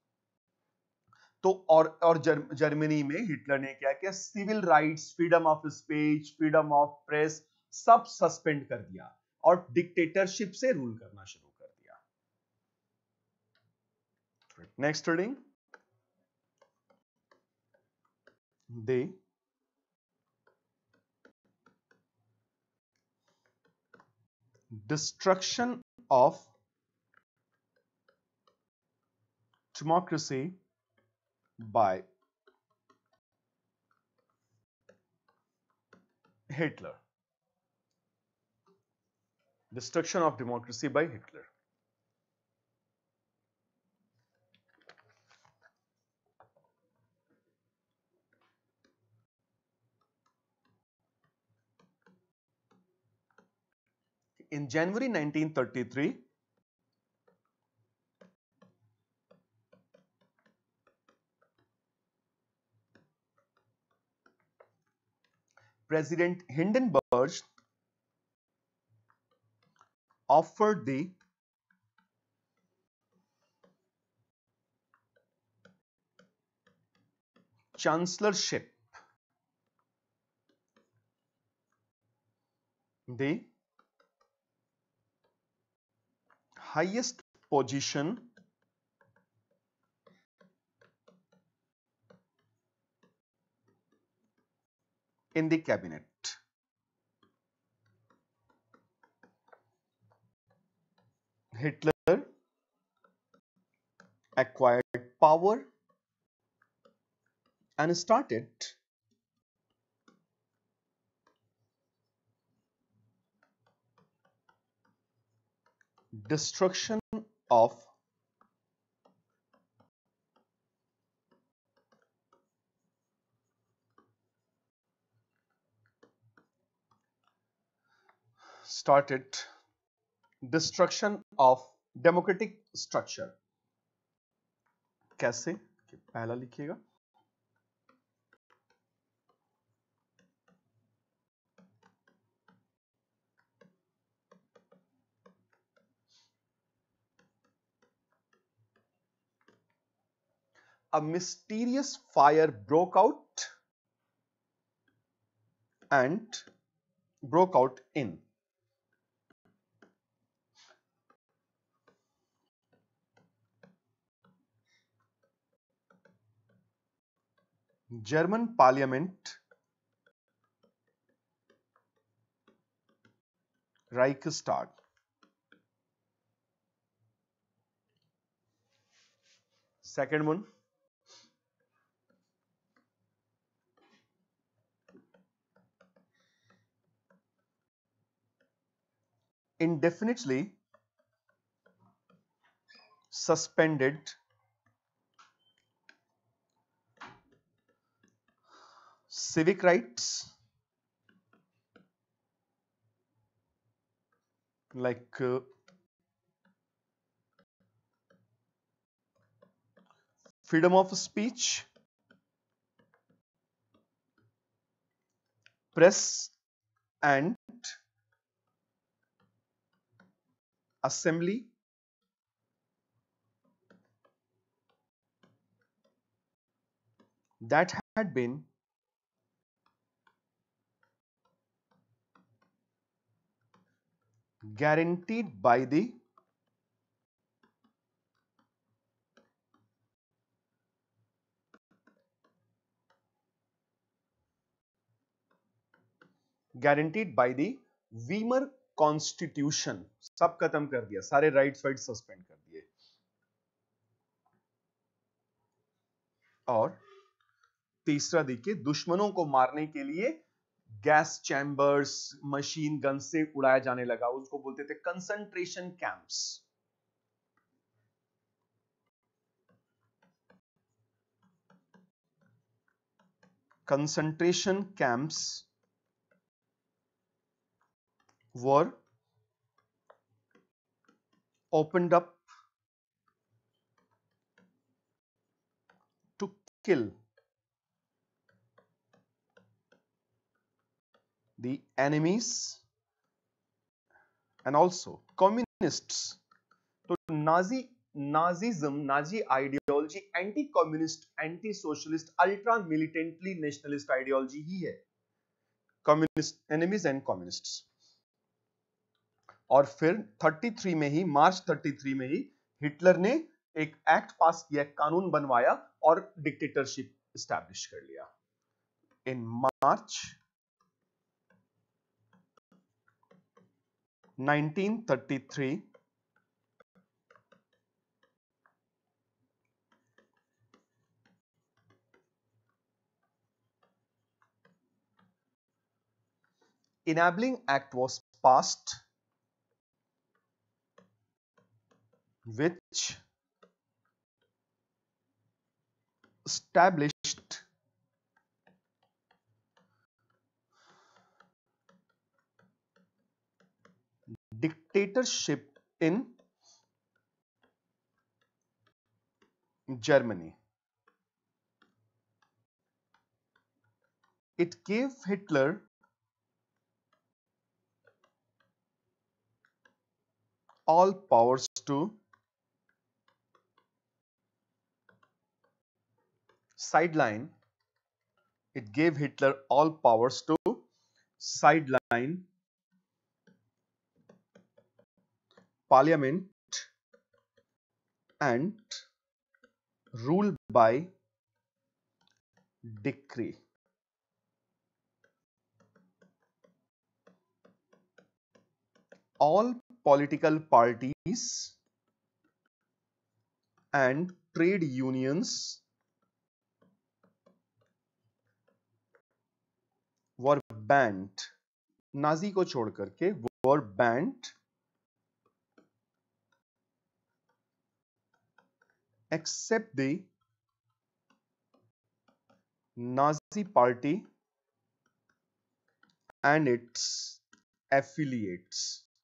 तो और और जर, जर्मनी में हिटलर ने क्या किया, civil rights, freedom of speech, freedom of press सब सस्पेंड कर दिया और डिक्टेटरशिप से रूल करना शुरू कर दिया। Next reading, they destruction of democracy by Hitler. Destruction of democracy by Hitler. In January nineteen thirty-three, President Hindenburg offered the chancellorship, the highest position in the cabinet. Hitler acquired power and started destruction of started destruction of democratic structure. कैसे? पहला लिखिएगा, a mysterious fire broke out and broke out in German Parliament, Reichstag. Second one, indefinitely suspended civic rights like uh, freedom of speech, press and assembly, that had been guaranteed by the guaranteed by the Weimar constitution. सब खत्म कर दिया, सारे rights white suspend कर दिए। और तीसरा देखिए, दुश्मनों को मारने के लिए गैस चैम्बर्स, मशीन गन से उड़ाया जाने लगा, उसको बोलते थे concentration camps. Concentration camps were opened up to kill the enemies and also communists। तो Nazi Nazism, Nazi ideology anti communist, anti socialist, ultra militantly nationalist ideology ही है, कम्युनिस्ट एनिमीज एंड कम्युनिस्ट्स। और फिर तैंतीस में ही, मार्च तैंतीस में ही हिटलर ने एक एक्ट पास किया, कानून बनवाया और डिक्टेटरशिप एस्टैब्लिश कर लिया। In March nineteen thirty three enabling act was passed which established dictatorship in Germany। It gave Hitler all powers to sideline it gave Hitler all powers to sideline parliament and rule by decree। All political parties and trade unions were banned, Nazi को छोड़ करके were banned except the Nazi party and its affiliates।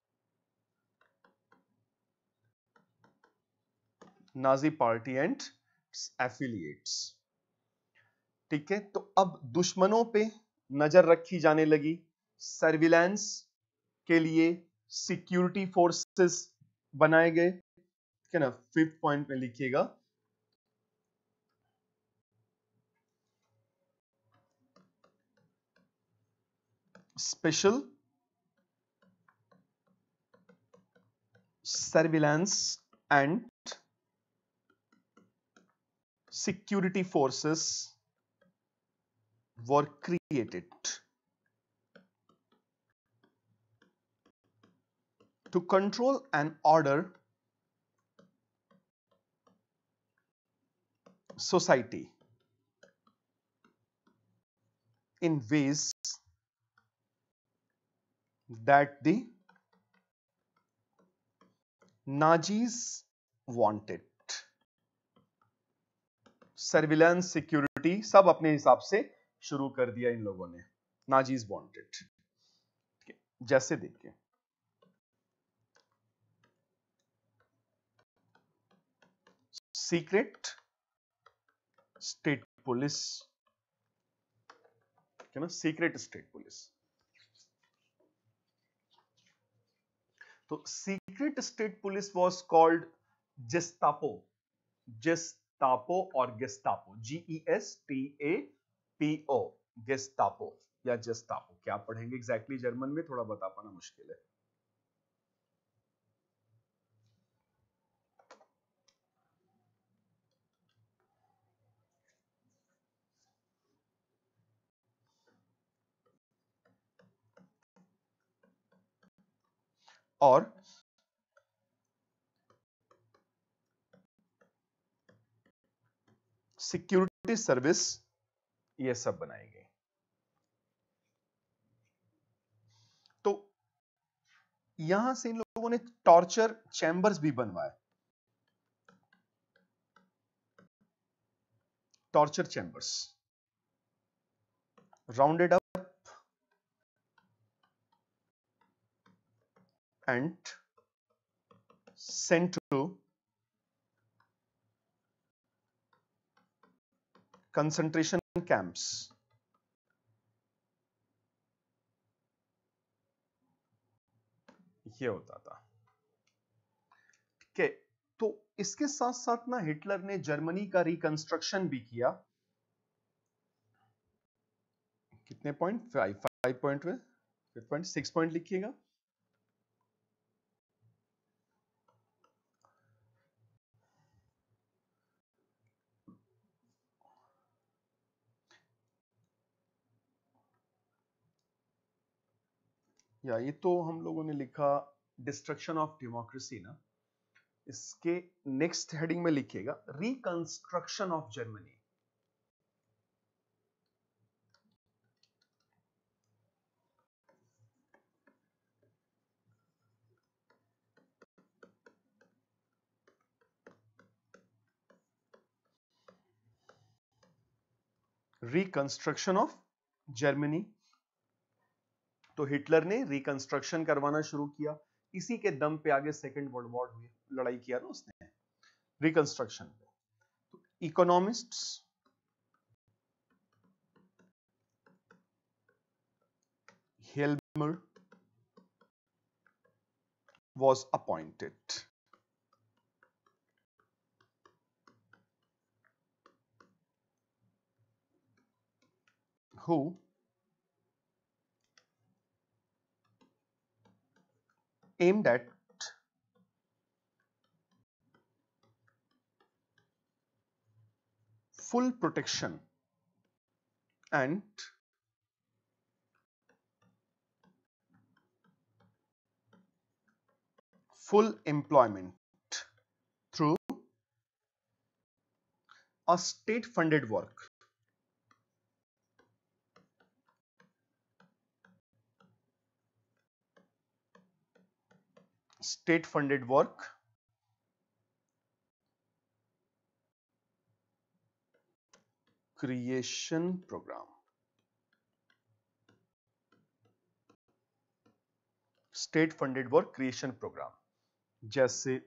Nazi party and affiliates. ठीक है, तो अब दुश्मनों पे नजर रखी जाने लगी, सर्विलांस के लिए सिक्योरिटी फोर्सेस बनाए गए। ठीक है ना, फिफ्थ पॉइंट में लिखिएगा, special surveillance and security forces were created to control and order society in ways that the Nazis wanted। Surveillance, security सब अपने हिसाब से शुरू कर दिया इन लोगों ने, नाजीज वांटेड। जैसे देखिए, सीक्रेट स्टेट पुलिस, है ना, सीक्रेट स्टेट पुलिस। तो secret state police was called Gestapo, Gestapo और Gestapo, G E S T A P O, Gestapo या जेस्टापो। क्या पढ़ेंगे एग्जैक्टली जर्मन में, थोड़ा बता पाना मुश्किल है। और सिक्योरिटी सर्विस, ये सब बनाई गई। तो यहां से इन लोगों ने टॉर्चर चैम्बर्स भी बनवाए, torture chambers rounded up and sent to concentration camps। ये होता था। ठीक है, तो इसके साथ साथ ना हिटलर ने जर्मनी का रिकंस्ट्रक्शन भी किया। कितने पॉइंट? फाइव फाइव पॉइंट में पॉइंट सिक्स पॉइंट लिखिएगा। या ये तो हम लोगों ने लिखा डिस्ट्रक्शन ऑफ डेमोक्रेसी ना, इसके नेक्स्ट हेडिंग में लिखिएगा reconstruction of Germany. Reconstruction of Germany. तो हिटलर ने रिकंस्ट्रक्शन करवाना शुरू किया, इसी के दम पे आगे सेकेंड वर्ल्ड वॉर हुई, लड़ाई किया ना उसने रिकंस्ट्रक्शन पे। तो economists Hjalmar was appointed, who aimed at full protection and full employment through a state-funded work. State-funded work creation program. State-funded work creation program, जैसे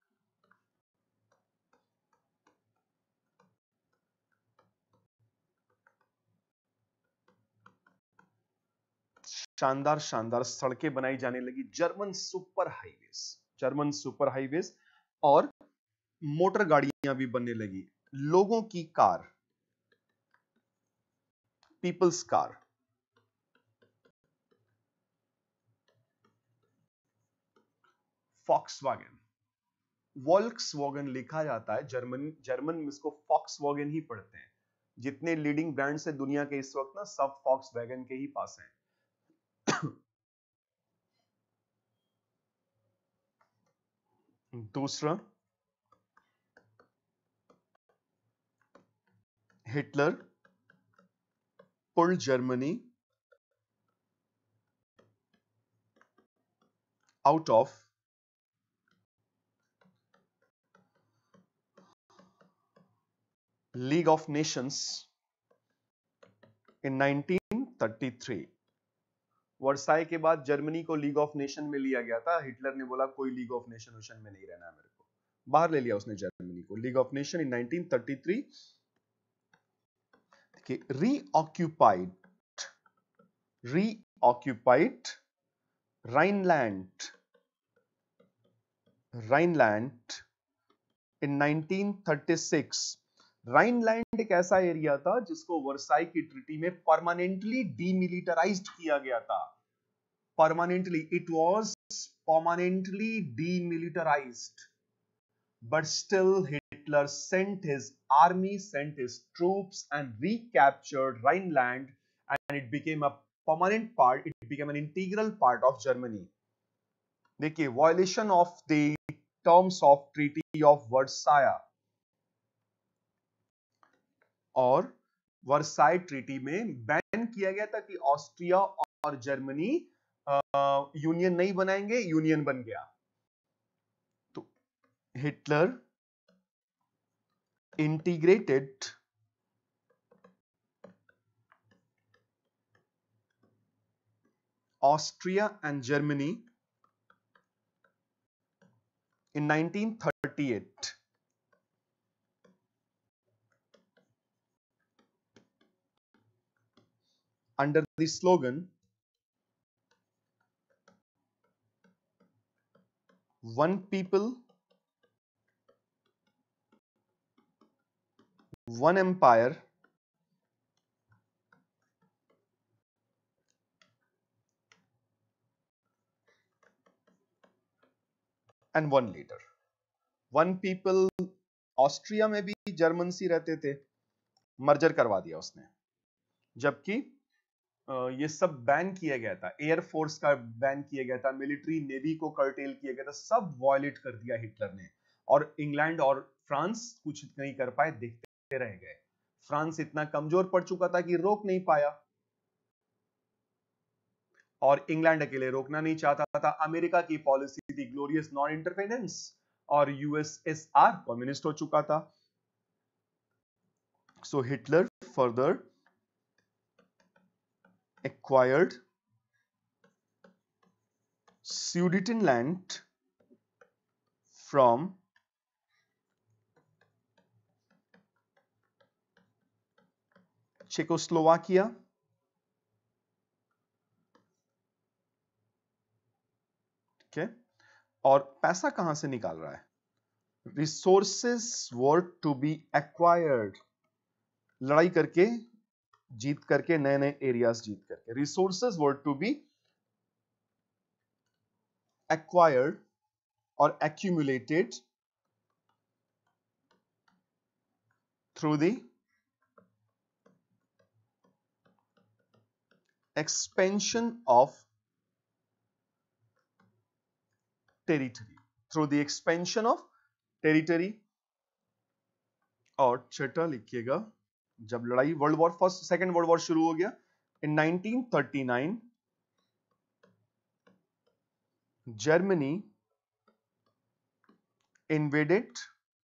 शानदार शानदार सड़कें बनाई जाने लगी, German super highways, German super highways, और मोटर गाड़ियां भी बनने लगी, लोगों की car, people's car. Volkswagen, Volkswagen लिखा जाता है, जर्मन जर्मन में इसको फॉक्सवैगन ही पढ़ते हैं। जितने लीडिंग ब्रांड्स है दुनिया के इस वक्त ना, सब फॉक्सवैगन के ही पास हैं। दूसरा, Hitler pulled Germany out of League of Nations in nineteen thirty three. Versailles के बाद जर्मनी को लीग ऑफ नेशन में लिया गया था। हिटलर ने बोला कोई लीग ऑफ नेशन वेशन में नहीं रहना है मेरे को, बाहर ले लिया उसने जर्मनी को League of Nation in nineteen thirty three. Reoccupied reoccupied Rhineland Rhineland in nineteen thirty six. Rhineland एक ऐसा एरिया था जिसको वर्साई की ट्रीटी में परमानेंटली डीमिलिटराइज्ड किया गया था। Permanently, it was permanently demilitarized, but still Hitler sent his army, sent his troops and recaptured Rhineland, and it became a permanent part, it became an integral part of Germany. देखिए, violation of the terms of treaty of Versailles, और Versailles treaty में ban किया गया था कि Austria और Germany union नहीं बनाएंगे, यूनियन बन गया। तो Hitler integrated Austria and Germany in nineteen thirty-eight. Under the slogan "One People, One Empire," and one leader. One People, Austria में भी जर्मन सी रहते थे, मर्जर करवा दिया उसने, जबकि ये सब बैन किया गया था, एयरफोर्स का बैन किया गया था, मिलिट्री नेवी को कर्टेल किया गया था, सब वायलेट कर दिया हिटलर ने। और इंग्लैंड और फ्रांस कुछ नहीं कर पाए, देखते रह गए। फ्रांस इतना कमजोर पड़ चुका था कि रोक नहीं पाया, और इंग्लैंड अकेले रोकना नहीं चाहता था। अमेरिका की पॉलिसी थी ग्लोरियस नॉन इंटरफेरेंस, और यूएसएसआर कम्युनिस्ट हो चुका था। So Hitler further acquired Sudetenland from Czechoslovakia, ठीक है, और पैसा कहां से निकाल रहा है? Resources were to be acquired, लड़ाई करके, जीत करके, नए नए एरियाज जीत करके। Resources were to be acquired or accumulated through the expansion of territory, through the expansion of territory। और छठा लिखिएगा, जब लड़ाई world war first second world war शुरू हो गया in nineteen thirty nine, Germany invaded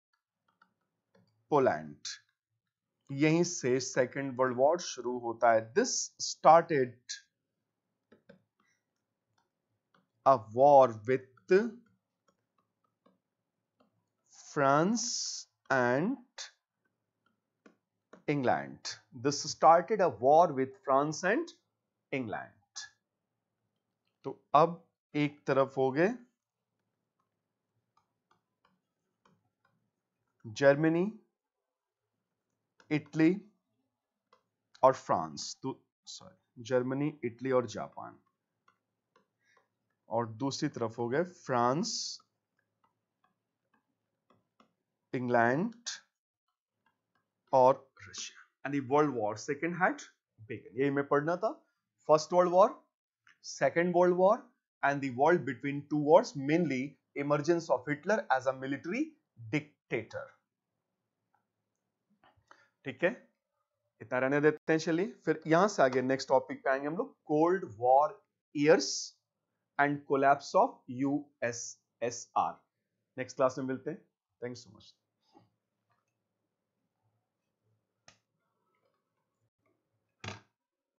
Poland. यहीं से सेकेंड वर्ल्ड वॉर शुरू होता है। This started a war with France and England. This started a war with France and England. तो अब एक तरफ हो गए जर्मनी, इटली और फ्रांस, तो सॉरी जर्मनी, इटली और जापान, और दूसरी तरफ हो गए फ्रांस, इंग्लैंड और Russia. And the world war second had begun. यही मैं पढ़ना था, first world war, second world war and the world between two wars, mainly emergence of Hitler as a military dictator. ठीक है, इतना रहने देते हैं। चलिए फिर यहां से आगे नेक्स्ट टॉपिक पे आएंगे हम लोग, cold war years and collapse of USSR. Next class में मिलते हैं। Thanks so much.